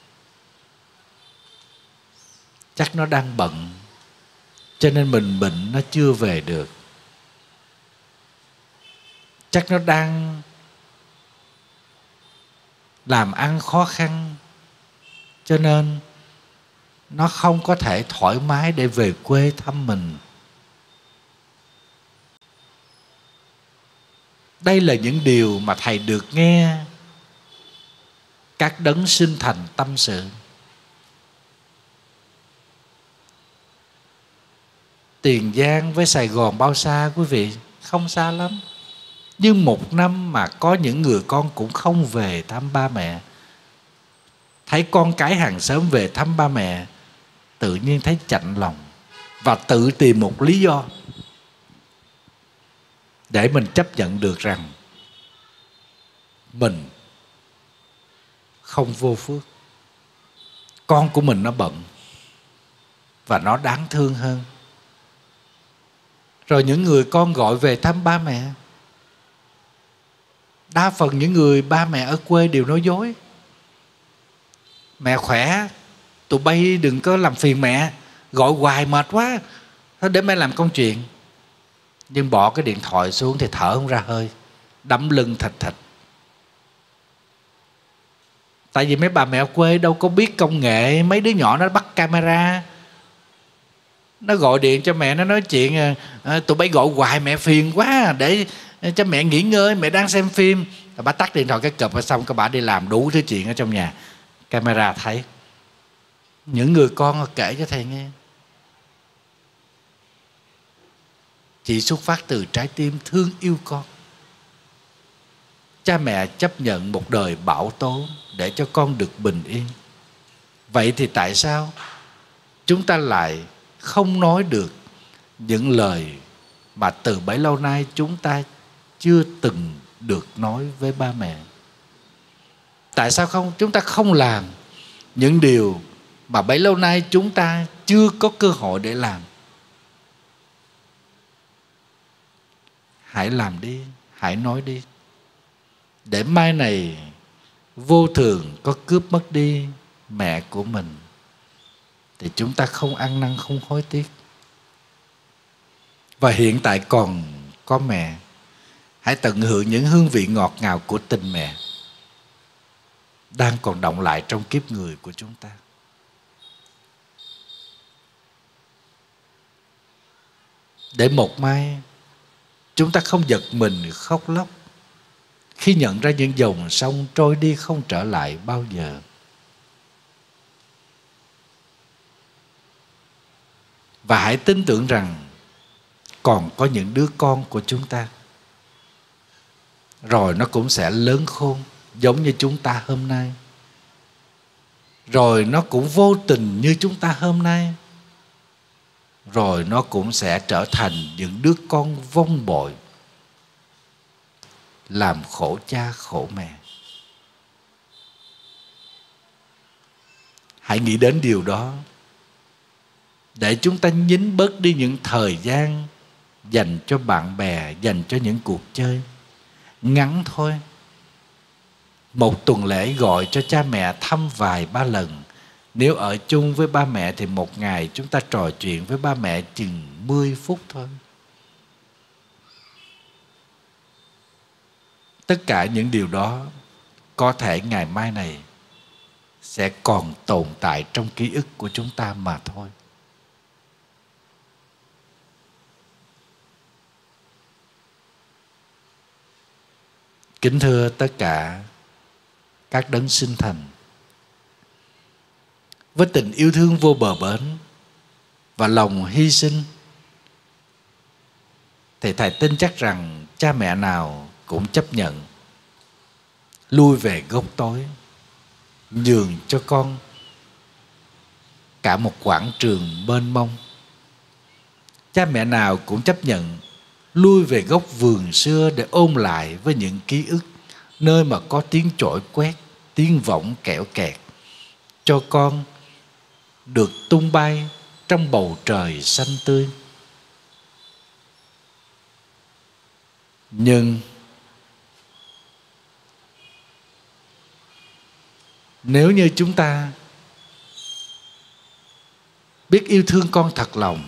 S1: Chắc nó đang bận, cho nên mình bệnh nó chưa về được. Chắc nó đang làm ăn khó khăn, cho nên nó không có thể thoải mái để về quê thăm mình. Đây là những điều mà thầy được nghe các đấng sinh thành tâm sự. Tiền Giang với Sài Gòn bao xa quý vị? Không xa lắm. Nhưng một năm mà có những người con cũng không về thăm ba mẹ. Thấy con cái hàng xóm về thăm ba mẹ, tự nhiên thấy chạnh lòng và tự tìm một lý do để mình chấp nhận được rằng mình không vô phước. Con của mình nó bận và nó đáng thương hơn. Rồi những người con gọi về thăm ba mẹ, đa phần những người ba mẹ ở quê đều nói dối. Mẹ khỏe, tụi bay đừng có làm phiền mẹ, gọi hoài mệt quá, thôi để mẹ làm công chuyện. Nhưng bỏ cái điện thoại xuống thì thở không ra hơi, đấm lưng thịt thịt. Tại vì mấy bà mẹ ở quê đâu có biết công nghệ. Mấy đứa nhỏ nó bắt camera, nó gọi điện cho mẹ, nó nói chuyện à, tụi bay gọi hoài mẹ phiền quá, để cho mẹ nghỉ ngơi, mẹ đang xem phim. Rồi bà tắt điện thoại cái cụp, xong cái bà đi làm đủ thứ chuyện ở trong nhà, camera thấy. Những người con kể cho thầy nghe, chỉ xuất phát từ trái tim thương yêu con. Cha mẹ chấp nhận một đời bão tố để cho con được bình yên. Vậy thì tại sao chúng ta lại không nói được những lời mà từ bấy lâu nay chúng ta chưa từng được nói với ba mẹ? Tại sao không chúng ta không làm những điều mà bấy lâu nay chúng ta chưa có cơ hội để làm? Hãy làm đi, hãy nói đi, để mai này vô thường có cướp mất đi mẹ của mình thì chúng ta không ăn năn, không hối tiếc. Và hiện tại còn có mẹ, hãy tận hưởng những hương vị ngọt ngào của tình mẹ đang còn đọng lại trong kiếp người của chúng ta. Để một mai chúng ta không giật mình khóc lóc khi nhận ra những dòng sông trôi đi không trở lại bao giờ. Và hãy tin tưởng rằng còn có những đứa con của chúng ta, rồi nó cũng sẽ lớn khôn giống như chúng ta hôm nay. Rồi nó cũng vô tình như chúng ta hôm nay. Rồi nó cũng sẽ trở thành những đứa con vong bội, làm khổ cha khổ mẹ. Hãy nghĩ đến điều đó để chúng ta nhín bớt đi những thời gian dành cho bạn bè, dành cho những cuộc chơi ngắn thôi. Một tuần lễ gọi cho cha mẹ thăm vài ba lần. Nếu ở chung với ba mẹ thì một ngày chúng ta trò chuyện với ba mẹ chừng mười phút thôi. Tất cả những điều đó có thể ngày mai này sẽ còn tồn tại trong ký ức của chúng ta mà thôi. Kính thưa tất cả các đấng sinh thành, với tình yêu thương vô bờ bến và lòng hy sinh, thì Thầy tin chắc rằng cha mẹ nào cũng chấp nhận lui về gốc tối, nhường cho con cả một quảng trường mênh mông. Cha mẹ nào cũng chấp nhận lui về góc vườn xưa để ôn lại với những ký ức, nơi mà có tiếng chổi quét, tiếng võng kẽo kẹt, cho con được tung bay trong bầu trời xanh tươi. Nhưng nếu như chúng ta biết yêu thương con thật lòng,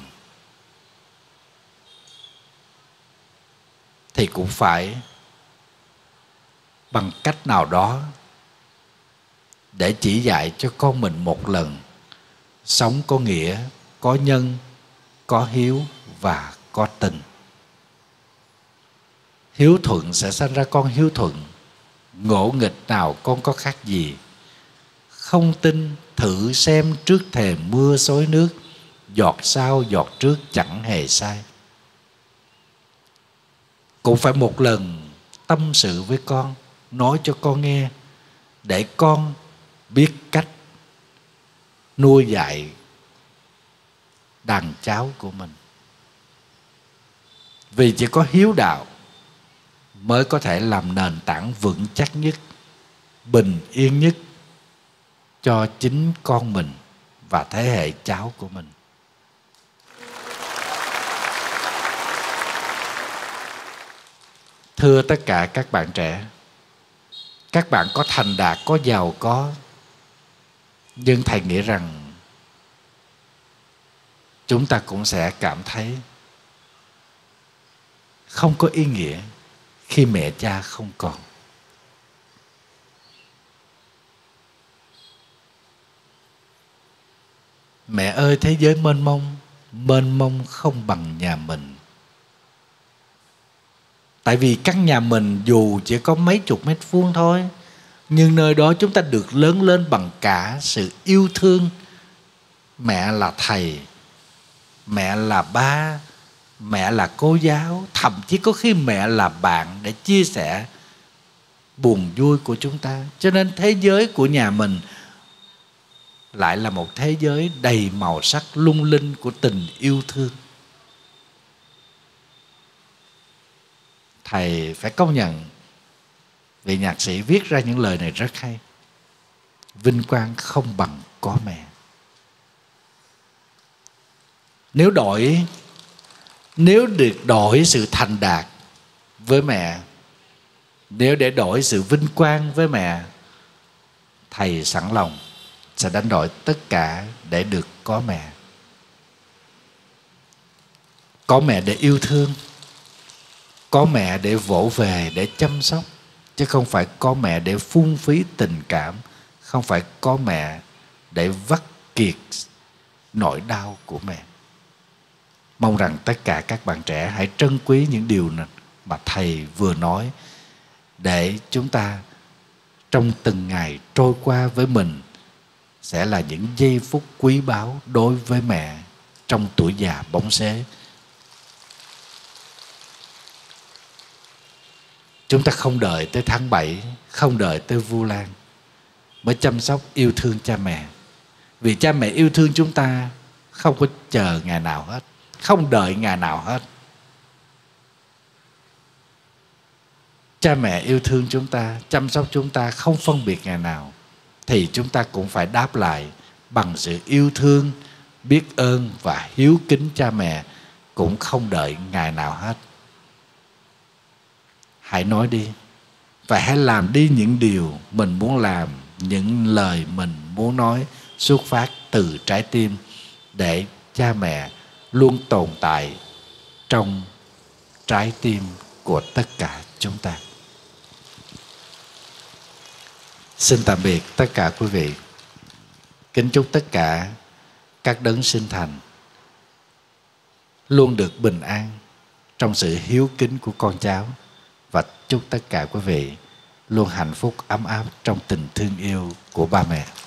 S1: thì cũng phải bằng cách nào đó để chỉ dạy cho con mình một lần sống có nghĩa, có nhân, có hiếu và có tình. Hiếu thuận sẽ sanh ra con hiếu thuận, ngỗ nghịch nào con có khác gì. Không tin thử xem trước thềm mưa xối nước, giọt sau giọt trước chẳng hề sai. Cũng phải một lần tâm sự với con, nói cho con nghe, để con biết cách nuôi dạy đàn cháu của mình. Vì chỉ có hiếu đạo mới có thể làm nền tảng vững chắc nhất, bình yên nhất cho chính con mình và thế hệ cháu của mình. Thưa tất cả các bạn trẻ, các bạn có thành đạt, có giàu có, nhưng Thầy nghĩ rằng chúng ta cũng sẽ cảm thấy không có ý nghĩa khi mẹ cha không còn. Mẹ ơi, thế giới mênh mông, mênh mông không bằng nhà mình. Tại vì căn nhà mình dù chỉ có mấy chục mét vuông thôi, nhưng nơi đó chúng ta được lớn lên bằng cả sự yêu thương. Mẹ là thầy, mẹ là ba, mẹ là cô giáo, thậm chí có khi mẹ là bạn để chia sẻ buồn vui của chúng ta. Cho nên thế giới của nhà mình lại là một thế giới đầy màu sắc lung linh của tình yêu thương. Thầy phải công nhận vị nhạc sĩ viết ra những lời này rất hay. Vinh quang không bằng có mẹ. Nếu đổi Nếu được đổi sự thành đạt với mẹ, nếu để đổi sự vinh quang với mẹ, Thầy sẵn lòng sẽ đánh đổi tất cả để được có mẹ. Có mẹ để yêu thương, có mẹ để vỗ về, để chăm sóc, chứ không phải có mẹ để phung phí tình cảm, không phải có mẹ để vắt kiệt nỗi đau của mẹ. Mong rằng tất cả các bạn trẻ hãy trân quý những điều mà Thầy vừa nói, để chúng ta trong từng ngày trôi qua với mình sẽ là những giây phút quý báu đối với mẹ trong tuổi già bóng xế. Chúng ta không đợi tới tháng bảy, không đợi tới Vu Lan mới chăm sóc yêu thương cha mẹ. Vì cha mẹ yêu thương chúng ta không có chờ ngày nào hết, không đợi ngày nào hết. Cha mẹ yêu thương chúng ta, chăm sóc chúng ta không phân biệt ngày nào, thì chúng ta cũng phải đáp lại bằng sự yêu thương, biết ơn và hiếu kính cha mẹ, cũng không đợi ngày nào hết. Hãy nói đi, và hãy làm đi những điều mình muốn làm, những lời mình muốn nói xuất phát từ trái tim, để cha mẹ luôn tồn tại trong trái tim của tất cả chúng ta. Xin tạm biệt tất cả quý vị. Kính chúc tất cả các đấng sinh thành luôn được bình an trong sự hiếu kính của con cháu, và chúc tất cả quý vị luôn hạnh phúc ấm áp trong tình thương yêu của ba mẹ.